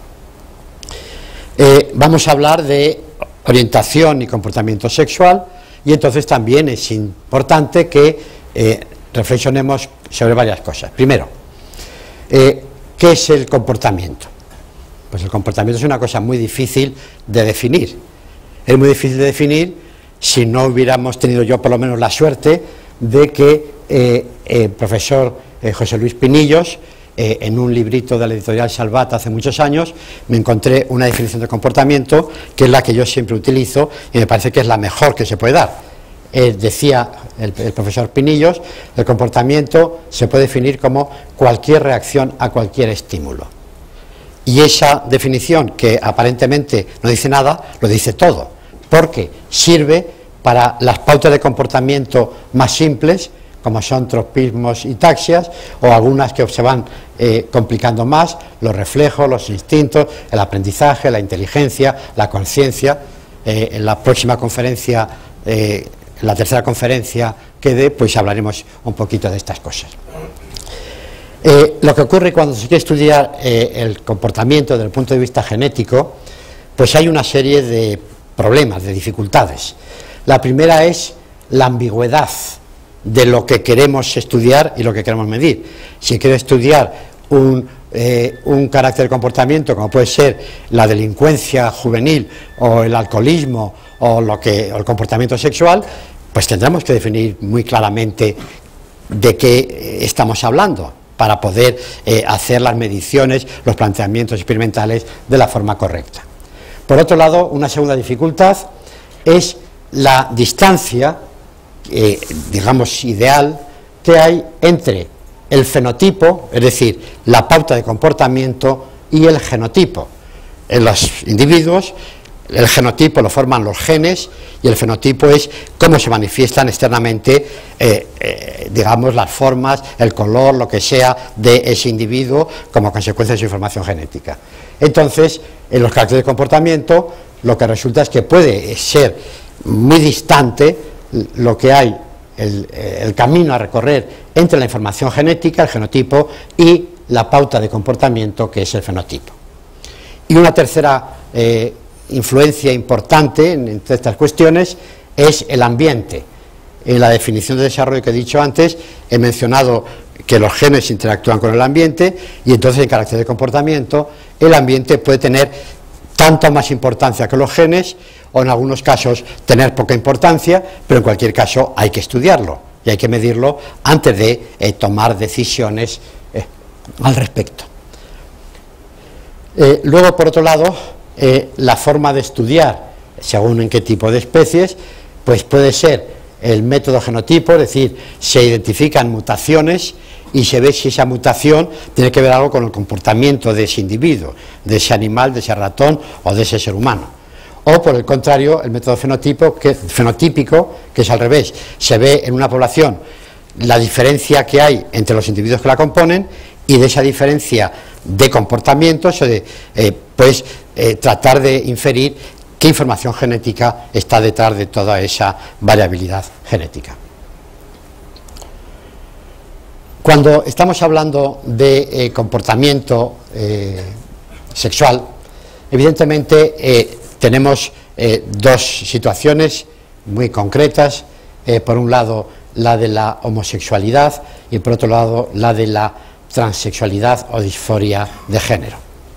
Eh, vamos a hablar de orientación y comportamiento sexual, y entonces también es importante que eh, reflexionemos sobre varias cosas. Primero, eh, ¿qué es el comportamiento? Pues el comportamiento es una cosa muy difícil de definir. Es muy difícil de definir si no hubiéramos tenido yo por lo menos la suerte de que eh, el profesor eh, José Luis Pinillos, eh, en un librito de la editorial Salvat hace muchos años, me encontré una definición de comportamiento que es la que yo siempre utilizo y me parece que es la mejor que se puede dar. Eh, decía el, el profesor Pinillos, el comportamiento se puede definir como cualquier reacción a cualquier estímulo. Y esa definición, que aparentemente no dice nada, lo dice todo, porque sirve para las pautas de comportamiento más simples, como son tropismos y taxias, o algunas que se van eh, complicando más, los reflejos, los instintos, el aprendizaje, la inteligencia, la conciencia. Eh, en la próxima conferencia, eh, en la tercera conferencia que dé, pues hablaremos un poquito de estas cosas. Eh, lo que ocurre cuando se quiere estudiar eh, el comportamiento desde el punto de vista genético, pues hay una serie de problemas, de dificultades. La primera es la ambigüedad de lo que queremos estudiar y lo que queremos medir. Si quiero estudiar un, eh, un carácter de comportamiento, como puede ser la delincuencia juvenil o el alcoholismo o, lo que, o el comportamiento sexual, pues tendremos que definir muy claramente de qué estamos hablando para poder eh, hacer las mediciones, los planteamientos experimentales de la forma correcta. Por otro lado, una segunda dificultad es la distancia, eh, digamos, ideal que hay entre el fenotipo, es decir, la pauta de comportamiento, y el genotipo. En los individuos, el genotipo lo forman los genes y el fenotipo es cómo se manifiestan externamente, eh, eh, digamos, las formas, el color, lo que sea de ese individuo como consecuencia de su información genética. Entonces, en los caracteres de comportamiento, lo que resulta es que puede ser muy distante lo que hay, el, el camino a recorrer entre la información genética, el genotipo, y la pauta de comportamiento, que es el fenotipo. Y una tercera eh, influencia importante en, entre estas cuestiones es el ambiente. En la definición de desarrollo que he dicho antes, he mencionado que los genes interactúan con el ambiente, y entonces en carácter de comportamiento el ambiente puede tener tanto más importancia que los genes, o en algunos casos tener poca importancia, pero en cualquier caso hay que estudiarlo y hay que medirlo antes de eh, tomar decisiones eh, al respecto. Eh, luego, por otro lado, eh, la forma de estudiar, según en qué tipo de especies, pues puede ser el método genotipo, es decir, se identifican mutaciones y se ve si esa mutación tiene que ver algo con el comportamiento de ese individuo, de ese animal, de ese ratón o de ese ser humano. O por el contrario, el método fenotipo, que, fenotípico, que es al revés, se ve en una población la diferencia que hay entre los individuos que la componen, y de esa diferencia de comportamientos, de, eh, pues eh, tratar de inferir qué información genética está detrás de toda esa variabilidad genética. Cuando estamos hablando de eh, comportamiento eh, sexual, evidentemente eh, tenemos eh, dos situaciones muy concretas. Eh, por un lado, la de la homosexualidad y por otro lado la de la transexualidad o disforia de género.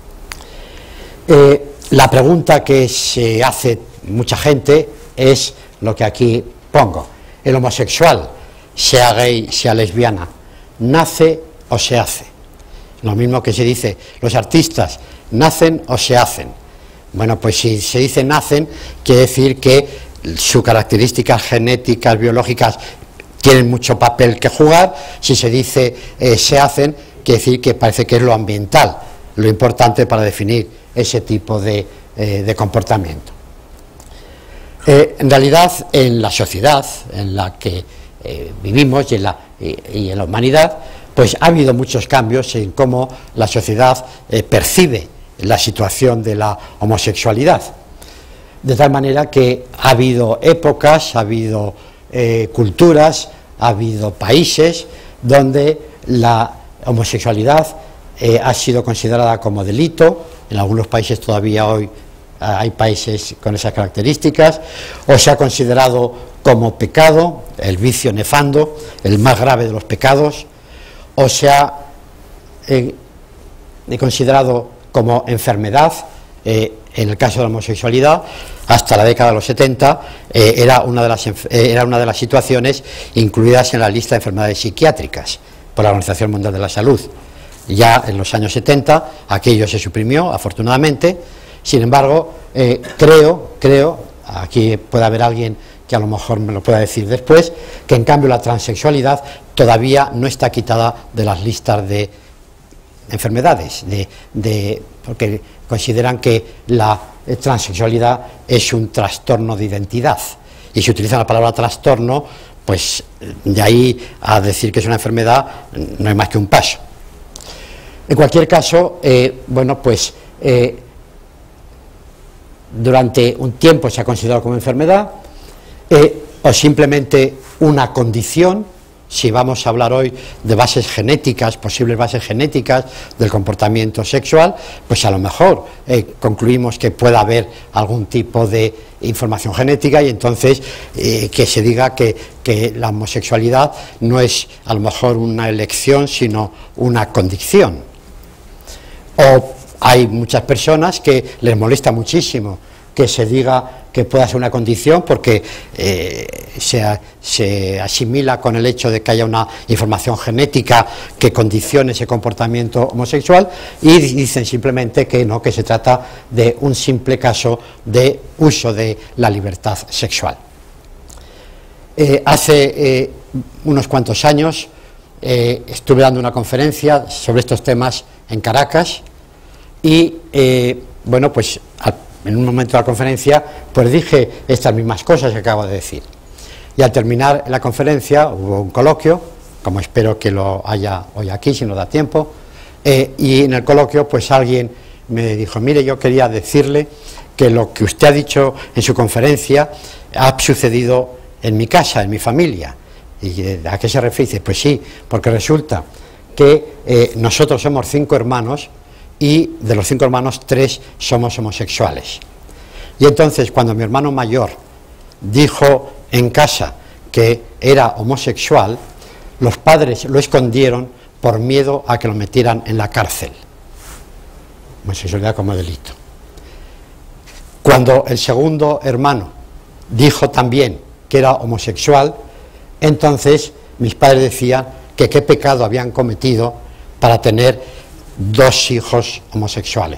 Eh, la pregunta que se hace mucha gente es lo que aquí pongo: ¿el homosexual, sea gay, sea lesbiana, nace o se hace? Lo mismo que se dice, los artistas, ¿nacen o se hacen? Bueno, pues si se dice nacen, quiere decir que sus características genéticas, biológicas, tienen mucho papel que jugar. Si se dice eh, se hacen, quiere decir que parece que es lo ambiental lo importante para definir ese tipo de, eh, de comportamiento. Eh, en realidad, en la sociedad en la que eh, vivimos y en, la, y, y en la humanidad, pues ha habido muchos cambios en cómo la sociedad eh, percibe la situación de la homosexualidad. De tal manera que ha habido épocas, ha habido eh, culturas, ha habido países donde la homosexualidad eh, ha sido considerada como delito. En algunos países todavía hoy hay países con esas características, o se ha considerado como pecado, el vicio nefando, el más grave de los pecados, o se ha eh, considerado como enfermedad. Eh, en el caso de la homosexualidad, hasta la década de los setenta, eh, era, una de las, eh, era una de las situaciones incluidas en la lista de enfermedades psiquiátricas por la Organización Mundial de la Salud. Ya en los años setenta aquello se suprimió, afortunadamente. Sin embargo, eh, creo, creo, aquí puede haber alguien que a lo mejor me lo pueda decir después, que en cambio la transexualidad todavía no está quitada de las listas de enfermedades, de, de, porque consideran que la transexualidad es un trastorno de identidad, y si utilizan la palabra trastorno, pues de ahí a decir que es una enfermedad no hay más que un paso. En cualquier caso, eh, bueno, pues eh, durante un tiempo se ha considerado como enfermedad, eh, o simplemente una condición. Si vamos a hablar hoy de bases genéticas, posibles bases genéticas del comportamiento sexual, pues a lo mejor eh, concluimos que pueda haber algún tipo de información genética, y entonces eh, que se diga que, que la homosexualidad no es a lo mejor una elección, sino una condición. O hay muchas personas que les molesta muchísimo que se diga que pueda ser una condición, porque eh, se, se asimila con el hecho de que haya una información genética que condicione ese comportamiento homosexual, y dicen simplemente que no, que se trata de un simple caso de uso de la libertad sexual. Eh, hace eh, unos cuantos años eh, estuve dando una conferencia sobre estos temas en Caracas, y eh, bueno, pues al en un momento de la conferencia, pues dije estas mismas cosas que acabo de decir. Y al terminar la conferencia hubo un coloquio, como espero que lo haya hoy aquí, si nos da tiempo, eh, y en el coloquio pues alguien me dijo: mire, yo quería decirle que lo que usted ha dicho en su conferencia ha sucedido en mi casa, en mi familia. ¿Y a qué se refiere? Dice: pues sí, porque resulta que eh, nosotros somos cinco hermanos, y de los cinco hermanos, tres somos homosexuales. Y entonces, cuando mi hermano mayor dijo en casa que era homosexual, los padres lo escondieron por miedo a que lo metieran en la cárcel. Homosexualidad como delito. Cuando el segundo hermano dijo también que era homosexual, entonces mis padres decían que qué pecado habían cometido para tener dos hijos homosexuales.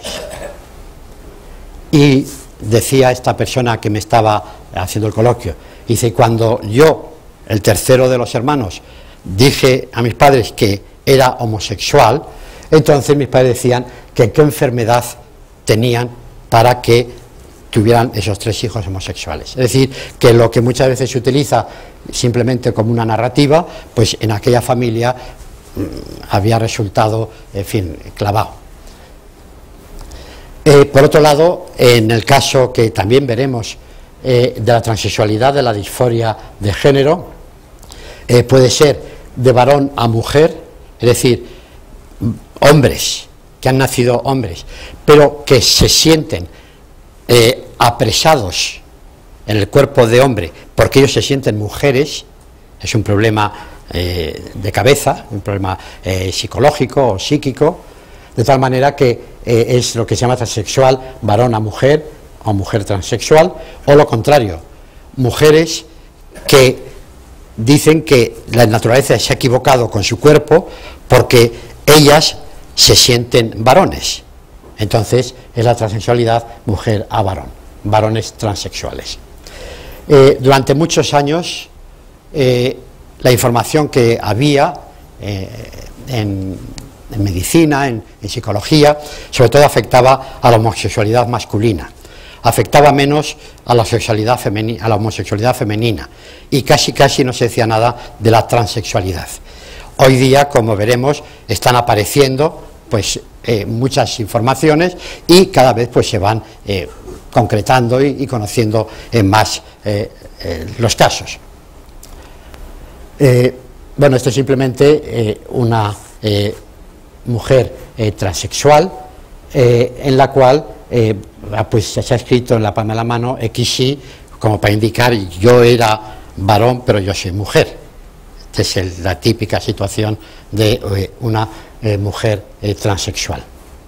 Y decía esta persona que me estaba haciendo el coloquio, dice: cuando yo, el tercero de los hermanos, dije a mis padres que era homosexual, entonces mis padres decían que qué enfermedad tenían para que tuvieran esos tres hijos homosexuales. Es decir, que lo que muchas veces se utiliza simplemente como una narrativa, pues en aquella familia había resultado, en fin, clavado. Eh, por otro lado, en el caso que también veremos eh, de la transexualidad, de la disforia de género, eh, puede ser de varón a mujer, es decir, hombres que han nacido hombres, pero que se sienten eh, apresados en el cuerpo de hombre porque ellos se sienten mujeres, es un problema eh, de cabeza, un problema eh, psicológico o psíquico, de tal manera que eh, es lo que se llama transexual, varón a mujer o mujer transexual, o lo contrario, mujeres que dicen que la naturaleza se ha equivocado con su cuerpo porque ellas se sienten varones. Entonces es la transexualidad mujer a varón, varones transexuales. Eh, durante muchos años eh, la información que había eh, en, en medicina, en, en psicología, sobre todo afectaba a la homosexualidad masculina, afectaba menos a la sexualidad femenina, a la homosexualidad femenina, y casi casi no se decía nada de la transexualidad. Hoy día, como veremos, están apareciendo pues eh, muchas informaciones y cada vez pues se van eh, concretando y, y conociendo eh, más eh, eh, los casos. Eh, bueno, esto es simplemente eh, una eh, mujer eh, transexual eh, en la cual eh, pues se ha escrito en la palma de la mano equis i como para indicar yo era varón pero yo soy mujer. Esta es el, la típica situación de eh, una eh, mujer eh, transexual.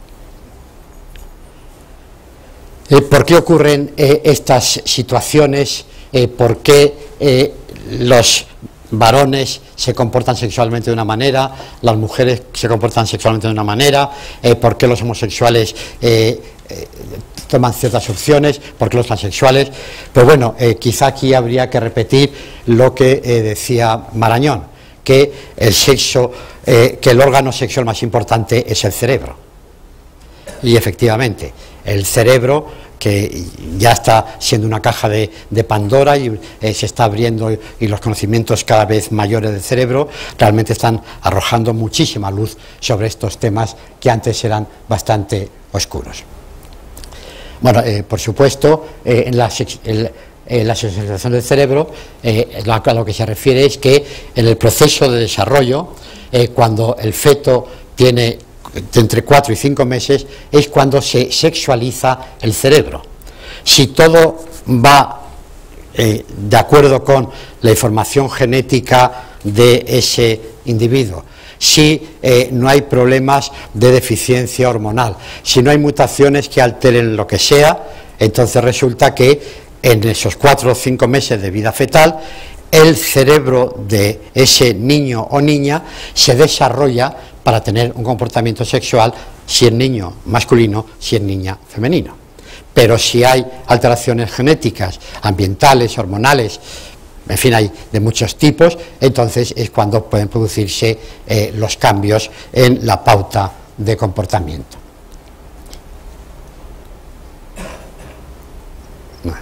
Eh, ¿Por qué ocurren eh, estas situaciones? Eh, ¿Por qué eh, los varones se comportan sexualmente de una manera, las mujeres se comportan sexualmente de una manera? Eh, ¿Por qué los homosexuales eh, eh, toman ciertas opciones? ¿Por qué los transexuales? Pues bueno, eh, quizá aquí habría que repetir lo que eh, decía Marañón, que el sexo, eh, que el órgano sexual más importante es el cerebro. Y efectivamente, el cerebro, que ya está siendo una caja de, de Pandora y eh, se está abriendo y, y los conocimientos cada vez mayores del cerebro realmente están arrojando muchísima luz sobre estos temas que antes eran bastante oscuros. Bueno, eh, por supuesto, eh, en la, el, eh, la sexualización del cerebro, eh, lo, a lo que se refiere es que en el proceso de desarrollo, eh, cuando el feto tiene entre cuatro y cinco meses, es cuando se sexualiza el cerebro. Si todo va eh, de acuerdo con la información genética de ese individuo, si eh, no hay problemas de deficiencia hormonal, si no hay mutaciones que alteren lo que sea, entonces resulta que en esos cuatro o cinco meses de vida fetal el cerebro de ese niño o niña se desarrolla para tener un comportamiento sexual, si es niño masculino, si es niña femenino. Pero si hay alteraciones genéticas, ambientales, hormonales, en fin, hay de muchos tipos, entonces es cuando pueden producirse eh, los cambios en la pauta de comportamiento. Bueno.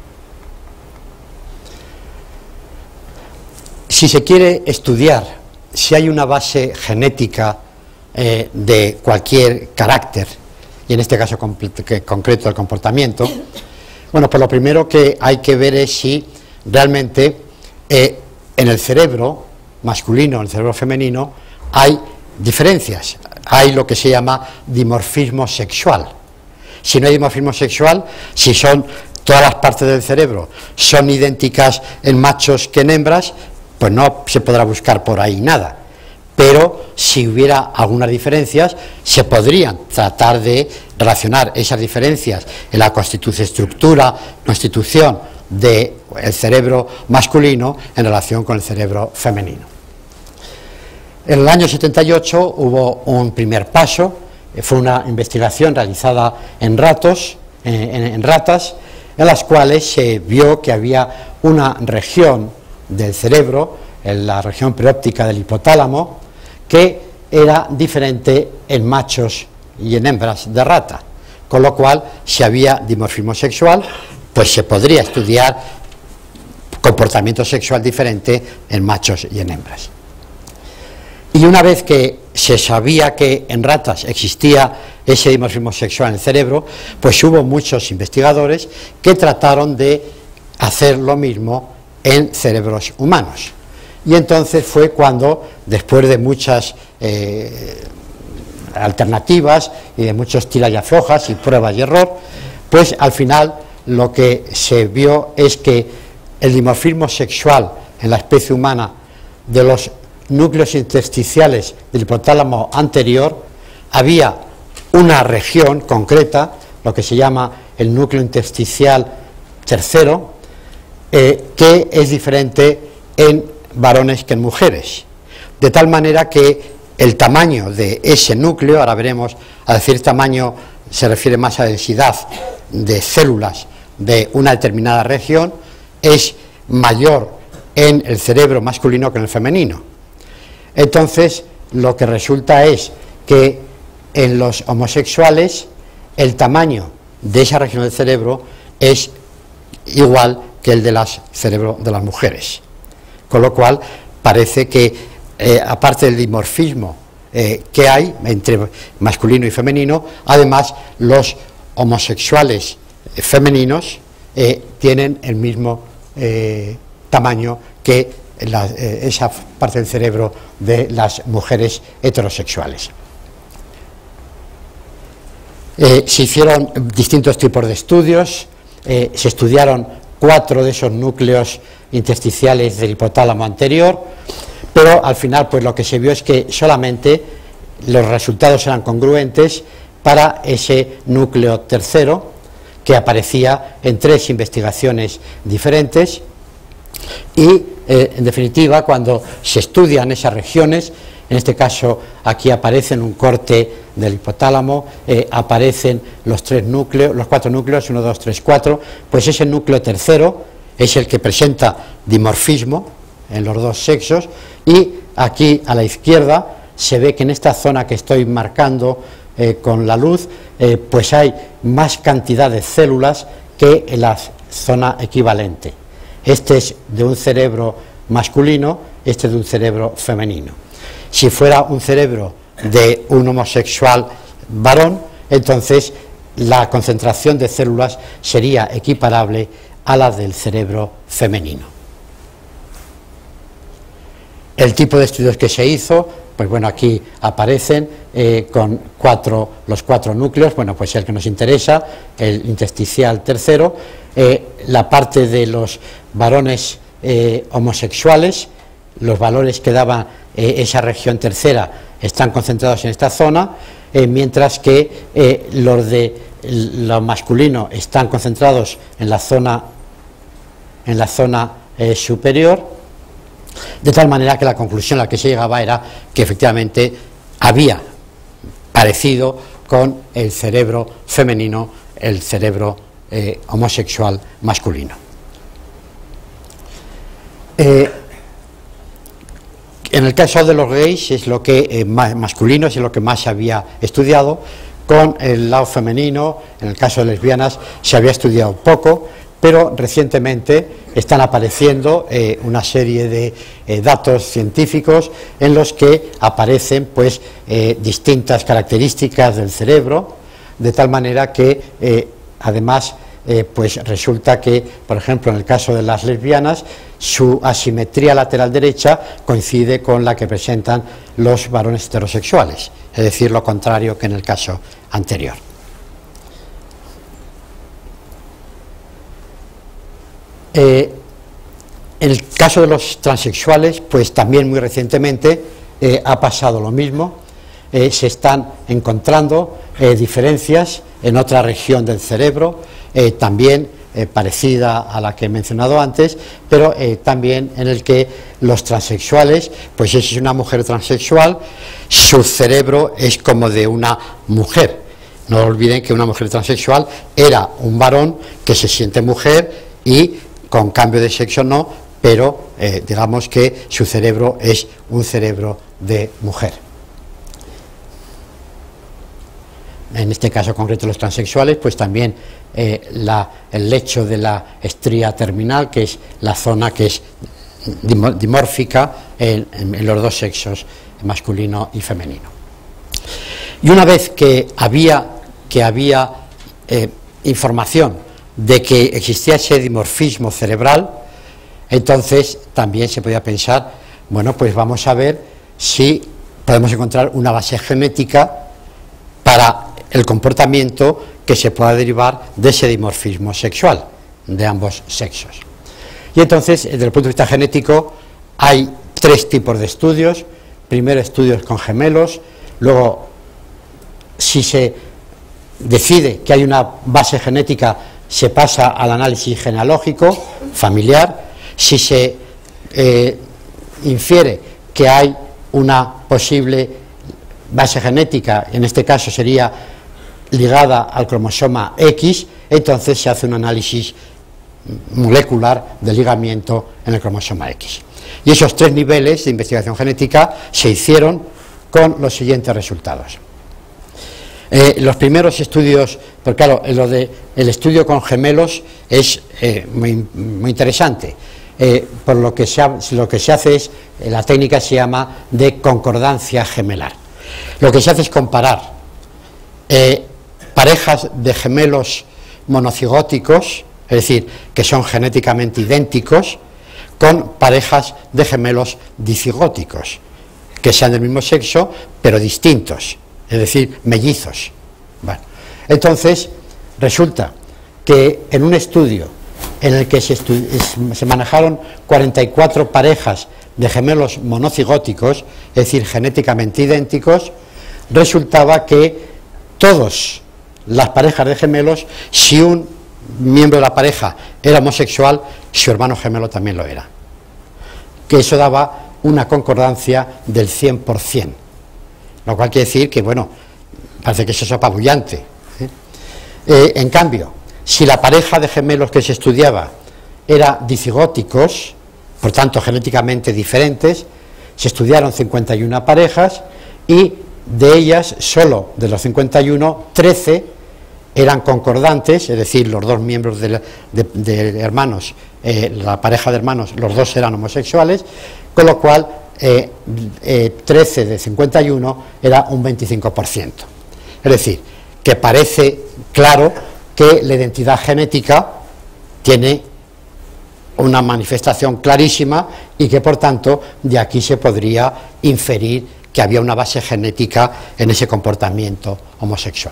Si se quiere estudiar si hay una base genética eh, de cualquier carácter, y en este caso que, concreto el comportamiento, bueno, pues lo primero que hay que ver es si realmente eh, en el cerebro masculino, en el cerebro femenino, hay diferencias, hay lo que se llama dimorfismo sexual. Si no hay dimorfismo sexual, si son todas las partes del cerebro son idénticas en machos que en hembras, pues no se podrá buscar por ahí nada, pero si hubiera algunas diferencias, se podrían tratar de relacionar esas diferencias en la constitución, estructura, constitución del cerebro masculino en relación con el cerebro femenino. En el año setenta y ocho hubo un primer paso, fue una investigación realizada en ratos, en, en, en ratas, en las cuales se vio que había una región del cerebro, en la región preóptica del hipotálamo, que era diferente en machos y en hembras de rata, con lo cual si había dimorfismo sexual, pues se podría estudiar comportamiento sexual diferente en machos y en hembras. Y una vez que se sabía que en ratas existía ese dimorfismo sexual en el cerebro, pues hubo muchos investigadores que trataron de hacer lo mismo en cerebros humanos. Y entonces fue cuando, después de muchas eh, alternativas y de muchos tiras y aflojas y pruebas y error, pues al final lo que se vio es que el dimorfismo sexual en la especie humana de los núcleos intersticiales del hipotálamo anterior, había una región concreta, lo que se llama el núcleo intersticial tercero, eh, que es diferente en varones que en mujeres, de tal manera que el tamaño de ese núcleo, ahora veremos, a decir tamaño se refiere más a densidad de células de una determinada región, es mayor en el cerebro masculino que en el femenino. Entonces, lo que resulta es que en los homosexuales el tamaño de esa región del cerebro es igual que el de las cerebro de las mujeres, con lo cual parece que eh, aparte del dimorfismo eh, que hay entre masculino y femenino, además los homosexuales eh, femeninos eh, tienen el mismo eh, tamaño que la, eh, esa parte del cerebro de las mujeres heterosexuales. Eh, se hicieron distintos tipos de estudios, eh, se estudiaron cuatro de esos núcleos intersticiales del hipotálamo anterior, pero al final pues lo que se vio es que solamente los resultados eran congruentes para ese núcleo tercero, que aparecía en tres investigaciones diferentes, y eh, en definitiva cuando se estudian esas regiones, en este caso aquí aparece en un corte del hipotálamo, eh, aparecen los tres núcleos, los cuatro núcleos, uno, dos, tres, cuatro, pues ese núcleo tercero es el que presenta dimorfismo en los dos sexos, y aquí a la izquierda se ve que en esta zona que estoy marcando eh, con la luz, eh, pues hay más cantidad de células que en la zona equivalente. Este es de un cerebro masculino, este de un cerebro femenino. Si fuera un cerebro de un homosexual varón, entonces la concentración de células sería equiparable a la del cerebro femenino. El tipo de estudios que se hizo, pues bueno, aquí aparecen eh, con cuatro, los cuatro núcleos, bueno, pues el que nos interesa, el intersticial tercero, eh, la parte de los varones eh, homosexuales, los valores que daba eh, esa región tercera están concentrados en esta zona, eh, mientras que eh, los de lo masculino están concentrados en la zona, en la zona eh, superior, de tal manera que la conclusión a la que se llegaba era que efectivamente había parecido con el cerebro femenino, el cerebro eh, homosexual masculino. Eh, en el caso de los gays es lo que eh, más masculino, es lo que más se había estudiado. Con el lado femenino, en el caso de lesbianas, se había estudiado poco, pero recientemente están apareciendo eh, una serie de eh, datos científicos en los que aparecen pues eh, distintas características del cerebro, de tal manera que eh, además eh, pues resulta que, por ejemplo, en el caso de las lesbianas, su asimetría lateral derecha coincide con la que presentan los varones heterosexuales, es decir, lo contrario que en el caso anterior. Eh, en el caso de los transexuales, pues también muy recientemente eh, ha pasado lo mismo, eh, se están encontrando eh, diferencias en otra región del cerebro, eh, también eh, parecida a la que he mencionado antes, pero eh, también en el que los transexuales, pues si es una mujer transexual, su cerebro es como de una mujer. No olviden que una mujer transexual era un varón que se siente mujer y con cambio de sexo no, pero eh, digamos que su cerebro es un cerebro de mujer. En este caso concreto los transexuales, pues también eh, la, el lecho de la estría terminal, que es la zona que es dimórfica en, en, en los dos sexos, masculino y femenino. Y una vez que había, que había eh, información de que existía ese dimorfismo cerebral, entonces también se podía pensar, bueno, pues vamos a ver si podemos encontrar una base genética para el comportamiento que se pueda derivar de ese dimorfismo sexual de ambos sexos. Y entonces, desde el punto de vista genético, hay tres tipos de estudios. Primero, estudios con gemelos. Luego, si se decide que hay una base genética, se pasa al análisis genealógico, familiar. Si se eh, infiere que hay una posible base genética, en este caso sería ligada al cromosoma X, entonces se hace un análisis molecular de ligamiento en el cromosoma X. Y esos tres niveles de investigación genética se hicieron con los siguientes resultados. Eh, los primeros estudios, porque claro, lo de el estudio con gemelos es eh, muy, muy interesante, eh, por lo que, se ha, lo que se hace es, eh, la técnica se llama de concordancia gemelar. Lo que se hace es comparar eh, parejas de gemelos monocigóticos, es decir, que son genéticamente idénticos, con parejas de gemelos dicigóticos, que sean del mismo sexo, pero distintos, es decir, mellizos. Bueno, entonces, resulta que en un estudio en el que se, se manejaron cuarenta y cuatro parejas de gemelos monocigóticos, es decir, genéticamente idénticos, resultaba que todas las parejas de gemelos, si un miembro de la pareja era homosexual, su hermano gemelo también lo era. Que eso daba una concordancia del cien por cien, lo cual quiere decir que, bueno, parece que eso es apabullante. ¿eh? Eh, en cambio, si la pareja de gemelos que se estudiaba era dicigóticos, por tanto genéticamente diferentes, se estudiaron cincuenta y una parejas y de ellas, solo de los cincuenta y uno, trece eran concordantes, es decir, los dos miembros de, la, de, de hermanos, eh, la pareja de hermanos, los dos eran homosexuales, con lo cual eh, eh, trece de cincuenta y uno era un veinticinco por ciento. Es decir, que parece claro que la identidad genética tiene una manifestación clarísima y que por tanto de aquí se podría inferir que había una base genética en ese comportamiento homosexual.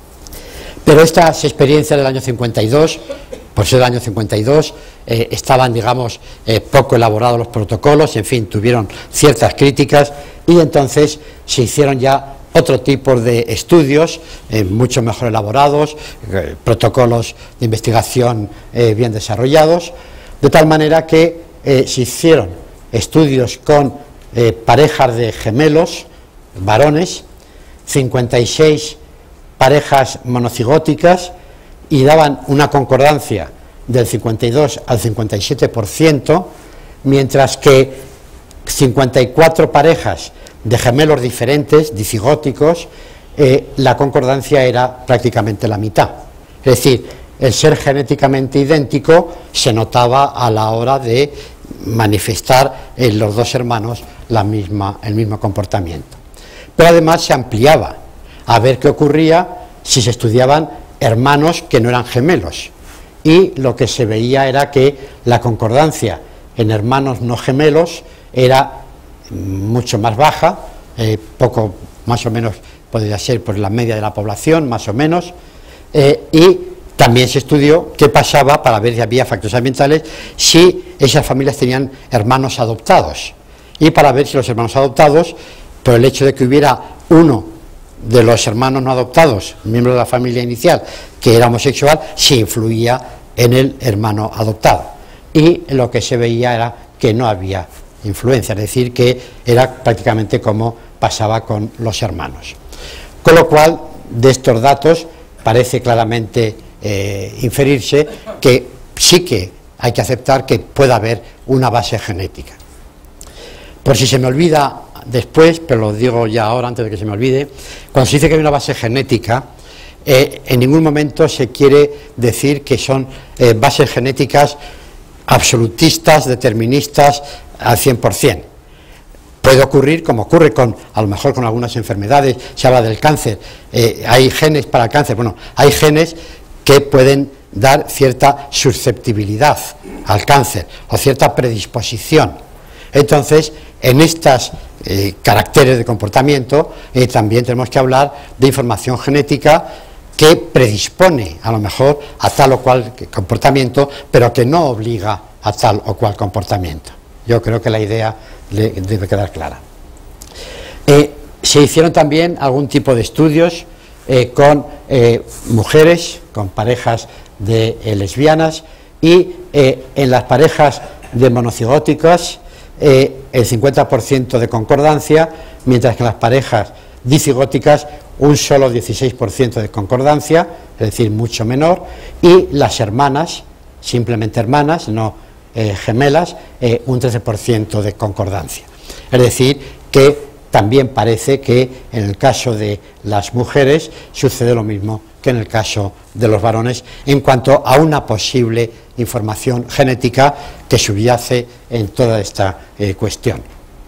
Pero estas experiencias del año cincuenta y dos, por ser del año cincuenta y dos, eh, estaban, digamos, eh, poco elaborados los protocolos, en fin, tuvieron ciertas críticas y entonces se hicieron ya otro tipo de estudios, eh, mucho mejor elaborados, eh, protocolos de investigación eh, bien desarrollados, de tal manera que eh, se hicieron estudios con eh, parejas de gemelos, varones, cincuenta y seis parejas monocigóticas y daban una concordancia del cincuenta y dos al cincuenta y siete por ciento, mientras que cincuenta y cuatro parejas de gemelos diferentes, dicigóticos, eh, la concordancia era prácticamente la mitad. Es decir, el ser genéticamente idéntico se notaba a la hora de manifestar en los dos hermanos la misma, el mismo comportamiento. Pero además se ampliaba a ver qué ocurría si se estudiaban hermanos que no eran gemelos. Y lo que se veía era que la concordancia en hermanos no gemelos era mucho más baja, eh, poco más o menos podría ser por la media de la población, más o menos, eh, y también se estudió qué pasaba para ver si había factores ambientales, si esas familias tenían hermanos adoptados, y para ver si los hermanos adoptados, por el hecho de que hubiera uno de los hermanos no adoptados, miembro de la familia inicial, que era homosexual, si influía en el hermano adoptado. Y lo que se veía era que no había influencia, es decir, que era prácticamente como pasaba con los hermanos. Con lo cual, de estos datos parece claramente eh, inferirse que sí que hay que aceptar que pueda haber una base genética. Por si se me olvida después, pero lo digo ya ahora antes de que se me olvide, cuando se dice que hay una base genética, eh, en ningún momento se quiere decir que son eh, bases genéticas absolutistas, deterministas al cien por cien. Puede ocurrir, como ocurre con, a lo mejor con algunas enfermedades, se habla del cáncer, eh, hay genes para el cáncer, bueno, hay genes que pueden dar cierta susceptibilidad al cáncer o cierta predisposición. Entonces, en estos eh, caracteres de comportamiento eh, también tenemos que hablar de información genética que predispone a lo mejor a tal o cual comportamiento, pero que no obliga a tal o cual comportamiento. Yo creo que la idea le debe quedar clara. Eh, se hicieron también algún tipo de estudios eh, con eh, mujeres, con parejas de eh, lesbianas, y eh, en las parejas de monocigóticas eh, el cincuenta por ciento de concordancia, mientras que en las parejas dicigóticas un solo dieciséis por ciento de concordancia, es decir, mucho menor, y las hermanas, simplemente hermanas, no eh, gemelas, eh, un trece por ciento de concordancia. Es decir, que también parece que en el caso de las mujeres sucede lo mismo que en el caso de los varones en cuanto a una posible información genética que subyace en toda esta eh, cuestión.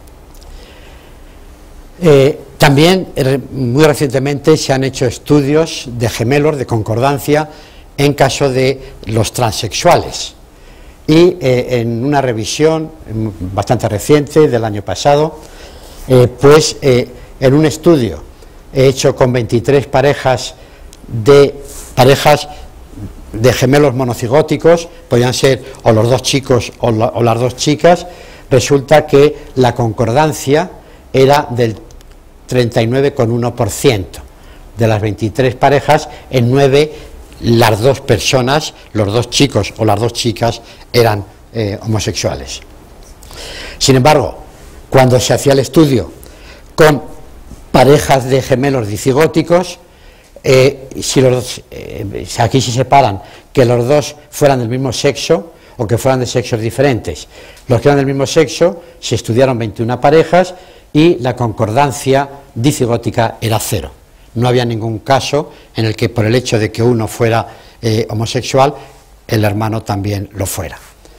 Eh, también muy recientemente se han hecho estudios de gemelos, de concordancia, en caso de los transexuales, y eh, en una revisión bastante reciente del año pasado, eh, pues eh, en un estudio hecho con veintitrés parejas de parejas de gemelos monocigóticos, podían ser o los dos chicos o, la, o las dos chicas, resulta que la concordancia era del treinta y nueve coma uno por ciento de las veintitrés parejas. En nueve las dos personas, los dos chicos o las dos chicas eran eh, homosexuales. Sin embargo, cuando se hacía el estudio con parejas de gemelos dicigóticos, eh, si los, eh, aquí se separan que los dos fueran del mismo sexo o que fueran de sexos diferentes. Los que eran del mismo sexo se estudiaron veintiuna parejas y la concordancia dicigótica era cero. No había ningún caso en el que por el hecho de que uno fuera eh, homosexual, el hermano también lo fuera.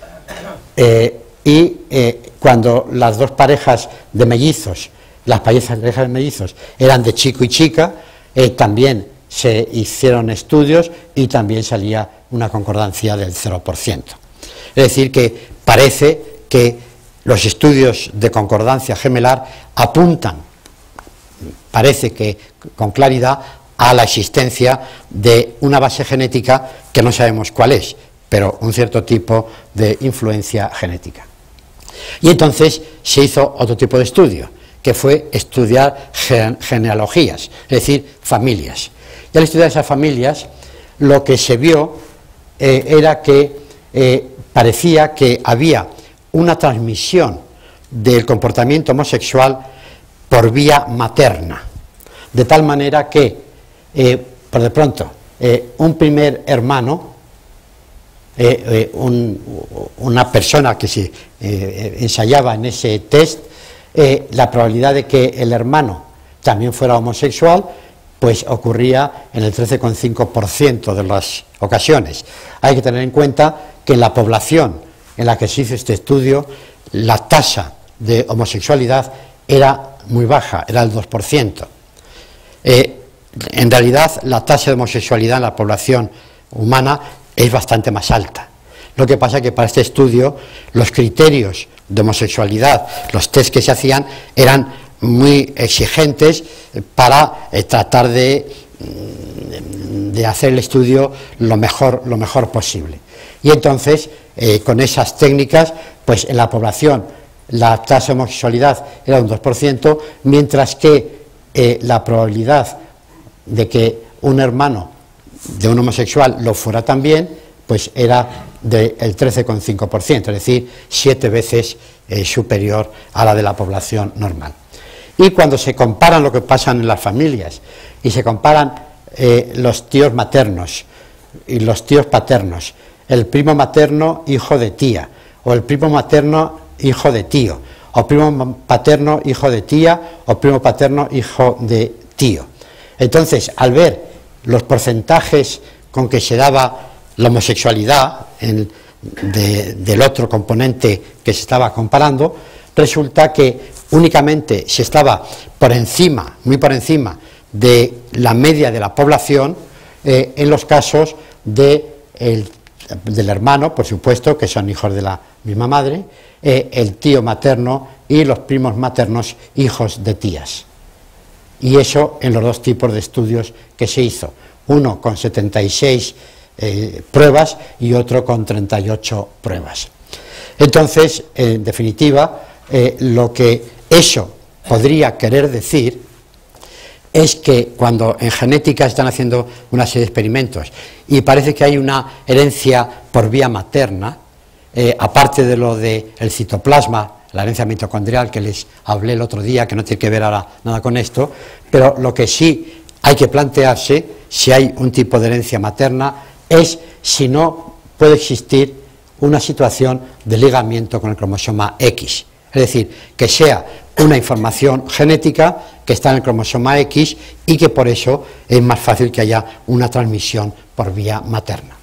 Eh, y eh, cuando las dos parejas de mellizos, las parejas de mellizos eran de chico y chica, eh, también se hicieron estudios y también salía una concordancia del cero por ciento. Es decir, que parece que los estudios de concordancia gemelar apuntan, parece que con claridad, a la existencia de una base genética que no sabemos cuál es, pero un cierto tipo de influencia genética. Y entonces se hizo otro tipo de estudio, que fue estudiar gene genealogías, es decir, familias. Y al estudiar esas familias, lo que se vio eh, era que eh, parecía que había una transmisión del comportamiento homosexual por vía materna, de tal manera que, eh, por de pronto, eh, un primer hermano, eh, eh, un, una persona que se eh, ensayaba en ese test, eh, la probabilidad de que el hermano también fuera homosexual, pues ocurría en el trece coma cinco por ciento de las ocasiones. Hay que tener en cuenta que en la población en la que se hizo este estudio, la tasa de homosexualidad era muy baja, era el dos por ciento. Eh, en realidad, la tasa de homosexualidad en la población humana es bastante más alta. Lo que pasa es que para este estudio los criterios de homosexualidad, los test que se hacían, eran muy exigentes para eh, tratar de, de hacer el estudio lo mejor, lo mejor posible. Y entonces, eh, con esas técnicas, pues en la población la tasa de homosexualidad era un dos por ciento, mientras que eh, la probabilidad de que un hermano de un homosexual lo fuera también, pues era del trece coma cinco por ciento, es decir, siete veces eh, superior a la de la población normal. Y cuando se comparan lo que pasa en las familias y se comparan eh, los tíos maternos y los tíos paternos, el primo materno hijo de tía, o el primo materno hijo de tío, o primo paterno hijo de tía, o primo paterno hijo de tío. Entonces, al ver los porcentajes con que se daba la homosexualidad en, de, del otro componente que se estaba comparando, resulta que únicamente se estaba por encima, muy por encima de la media de la población eh, en los casos de el, del hermano, por supuesto, que son hijos de la misma madre, eh, el tío materno y los primos maternos, hijos de tías. Y eso en los dos tipos de estudios que se hizo, uno con setenta y seis eh, pruebas y otro con treinta y ocho pruebas. Entonces, en definitiva, eh, lo que eso podría querer decir es que cuando en genética están haciendo una serie de experimentos y parece que hay una herencia por vía materna, eh, aparte de lo del citoplasma, la herencia mitocondrial que les hablé el otro día, que no tiene que ver ahora nada con esto, pero lo que sí hay que plantearse, si hay un tipo de herencia materna, es si no puede existir una situación de ligamiento con el cromosoma X, es decir, que sea una información genética que está en el cromosoma X y que por eso es más fácil que haya una transmisión por vía materna.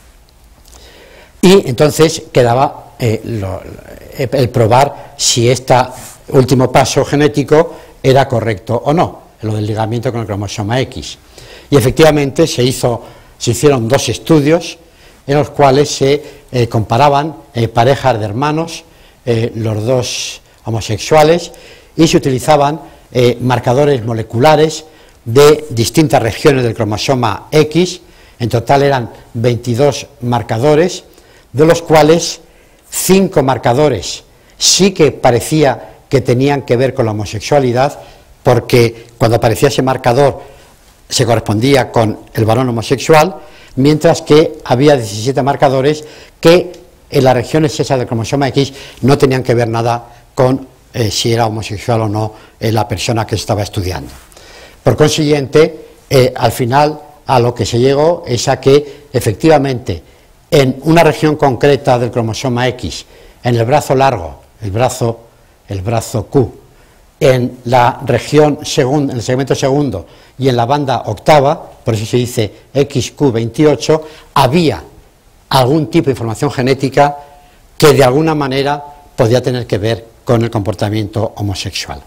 Y entonces quedaba eh, lo, el probar si este último paso genético era correcto o no, lo del ligamiento con el cromosoma X. Y efectivamente se, hizo, se hicieron dos estudios en los cuales se eh, comparaban eh, parejas de hermanos, eh, los dos homosexuales, y se utilizaban eh, marcadores moleculares de distintas regiones del cromosoma X. En total eran veintidós marcadores, de los cuales cinco marcadores sí que parecía que tenían que ver con la homosexualidad, porque cuando aparecía ese marcador se correspondía con el varón homosexual, mientras que había diecisiete marcadores que en las regiones esas del cromosoma X no tenían que ver nada con eh, si era homosexual o no eh, la persona que estaba estudiando. Por consiguiente, eh, al final a lo que se llegó es a que efectivamente en una región concreta del cromosoma X, en el brazo largo, el brazo, el brazo Q, en la región segundo, en el segmento segundo y en la banda octava, por eso se dice X Q veintiocho, había algún tipo de información genética que de alguna manera podía tener que ver con el comportamiento homosexual.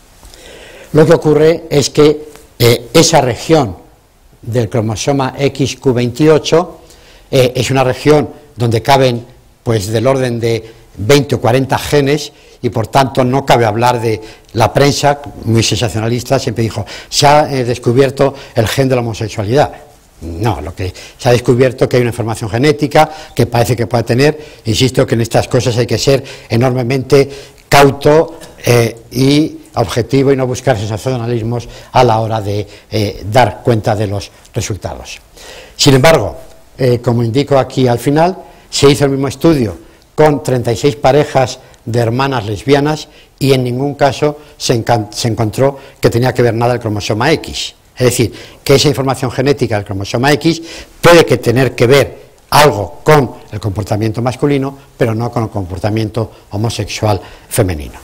Lo que ocurre es que eh, esa región del cromosoma X Q veintiocho eh, es una región donde caben pues del orden de veinte o cuarenta genes, y por tanto no cabe hablar de la prensa, muy sensacionalista, siempre dijo, se ha eh, descubierto el gen de la homosexualidad. No, lo que se ha descubierto que hay una información genética que parece que puede tener, insisto que en estas cosas hay que ser enormemente cauto eh, y objetivo y no buscar sensacionalismos a la hora de eh, dar cuenta de los resultados. Sin embargo, eh, como indico aquí al final, se hizo el mismo estudio con treinta y seis parejas de hermanas lesbianas y en ningún caso se, se encontró que tenía que ver nada el cromosoma X. Es decir, que esa información genética del cromosoma X puede que tener que ver algo con el comportamiento masculino, pero no con el comportamiento homosexual femenino.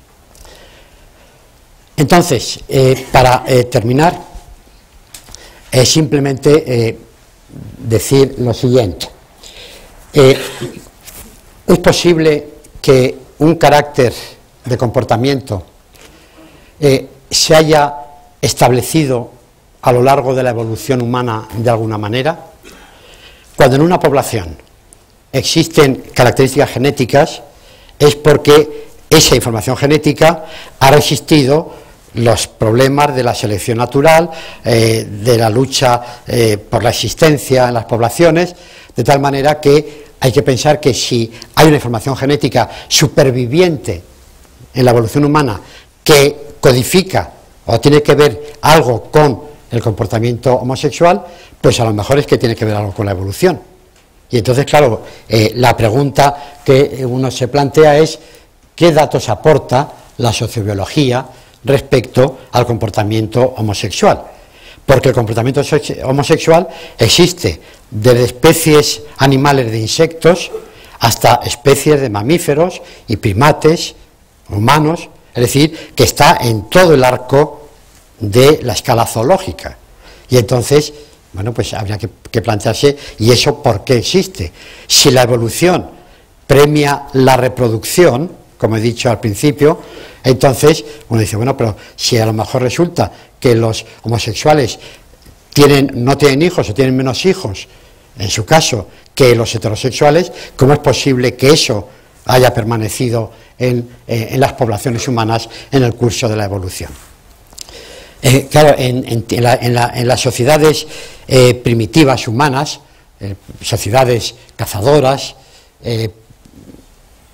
Entonces, eh, para eh, terminar, eh, simplemente eh, decir lo siguiente. Eh, es posible que un carácter de comportamiento eh, se haya establecido a lo largo de la evolución humana de alguna manera. Cuando en una población existen características genéticas es porque esa información genética ha resistido los problemas de la selección natural, eh, de la lucha eh, por la existencia en las poblaciones, de tal manera que hay que pensar que si hay una información genética superviviente en la evolución humana que codifica o tiene que ver algo con el comportamiento homosexual, pues a lo mejor es que tiene que ver algo con la evolución. Y entonces, claro, eh, la pregunta que uno se plantea es ¿qué datos aporta la sociobiología respecto al comportamiento homosexual? Porque el comportamiento homosexual existe desde especies animales de insectos hasta especies de mamíferos y primates, humanos, es decir, que está en todo el arco de la escala zoológica. Y entonces, bueno, pues habría que, que plantearse, ¿y eso por qué existe? Si la evolución premia la reproducción, como he dicho al principio, entonces uno dice, bueno, pero si a lo mejor resulta que los homosexuales tienen, no tienen hijos o tienen menos hijos, en su caso, que los heterosexuales, ¿cómo es posible que eso haya permanecido en, eh, en las poblaciones humanas en el curso de la evolución? Eh, claro, en, en, en, la, en, la, en las sociedades eh, primitivas humanas, eh, sociedades cazadoras, eh,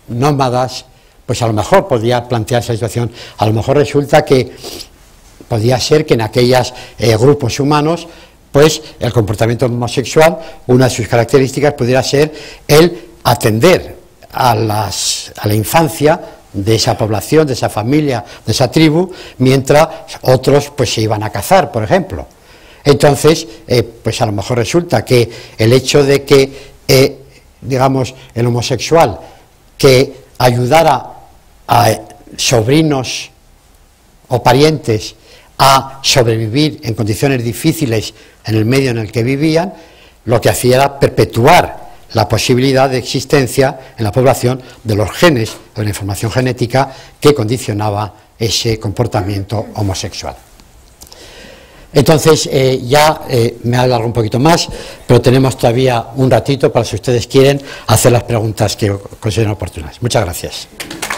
nómadas, pues a lo mejor podía plantearse la situación, a lo mejor resulta que podía ser que en aquellos eh, grupos humanos, pues el comportamiento homosexual, una de sus características pudiera ser el atender a, las, a la infancia de esa población, de esa familia, de esa tribu, mientras otros pues se iban a cazar, por ejemplo. Entonces, eh, pues a lo mejor resulta que el hecho de que, eh, digamos, el homosexual que ayudara a sobrinos o parientes a sobrevivir en condiciones difíciles en el medio en el que vivían, lo que hacía era perpetuar la posibilidad de existencia en la población de los genes, de la información genética que condicionaba ese comportamiento homosexual. Entonces, eh, ya eh, me alargo un poquito más, pero tenemos todavía un ratito para si ustedes quieren hacer las preguntas que consideren oportunas. Muchas gracias.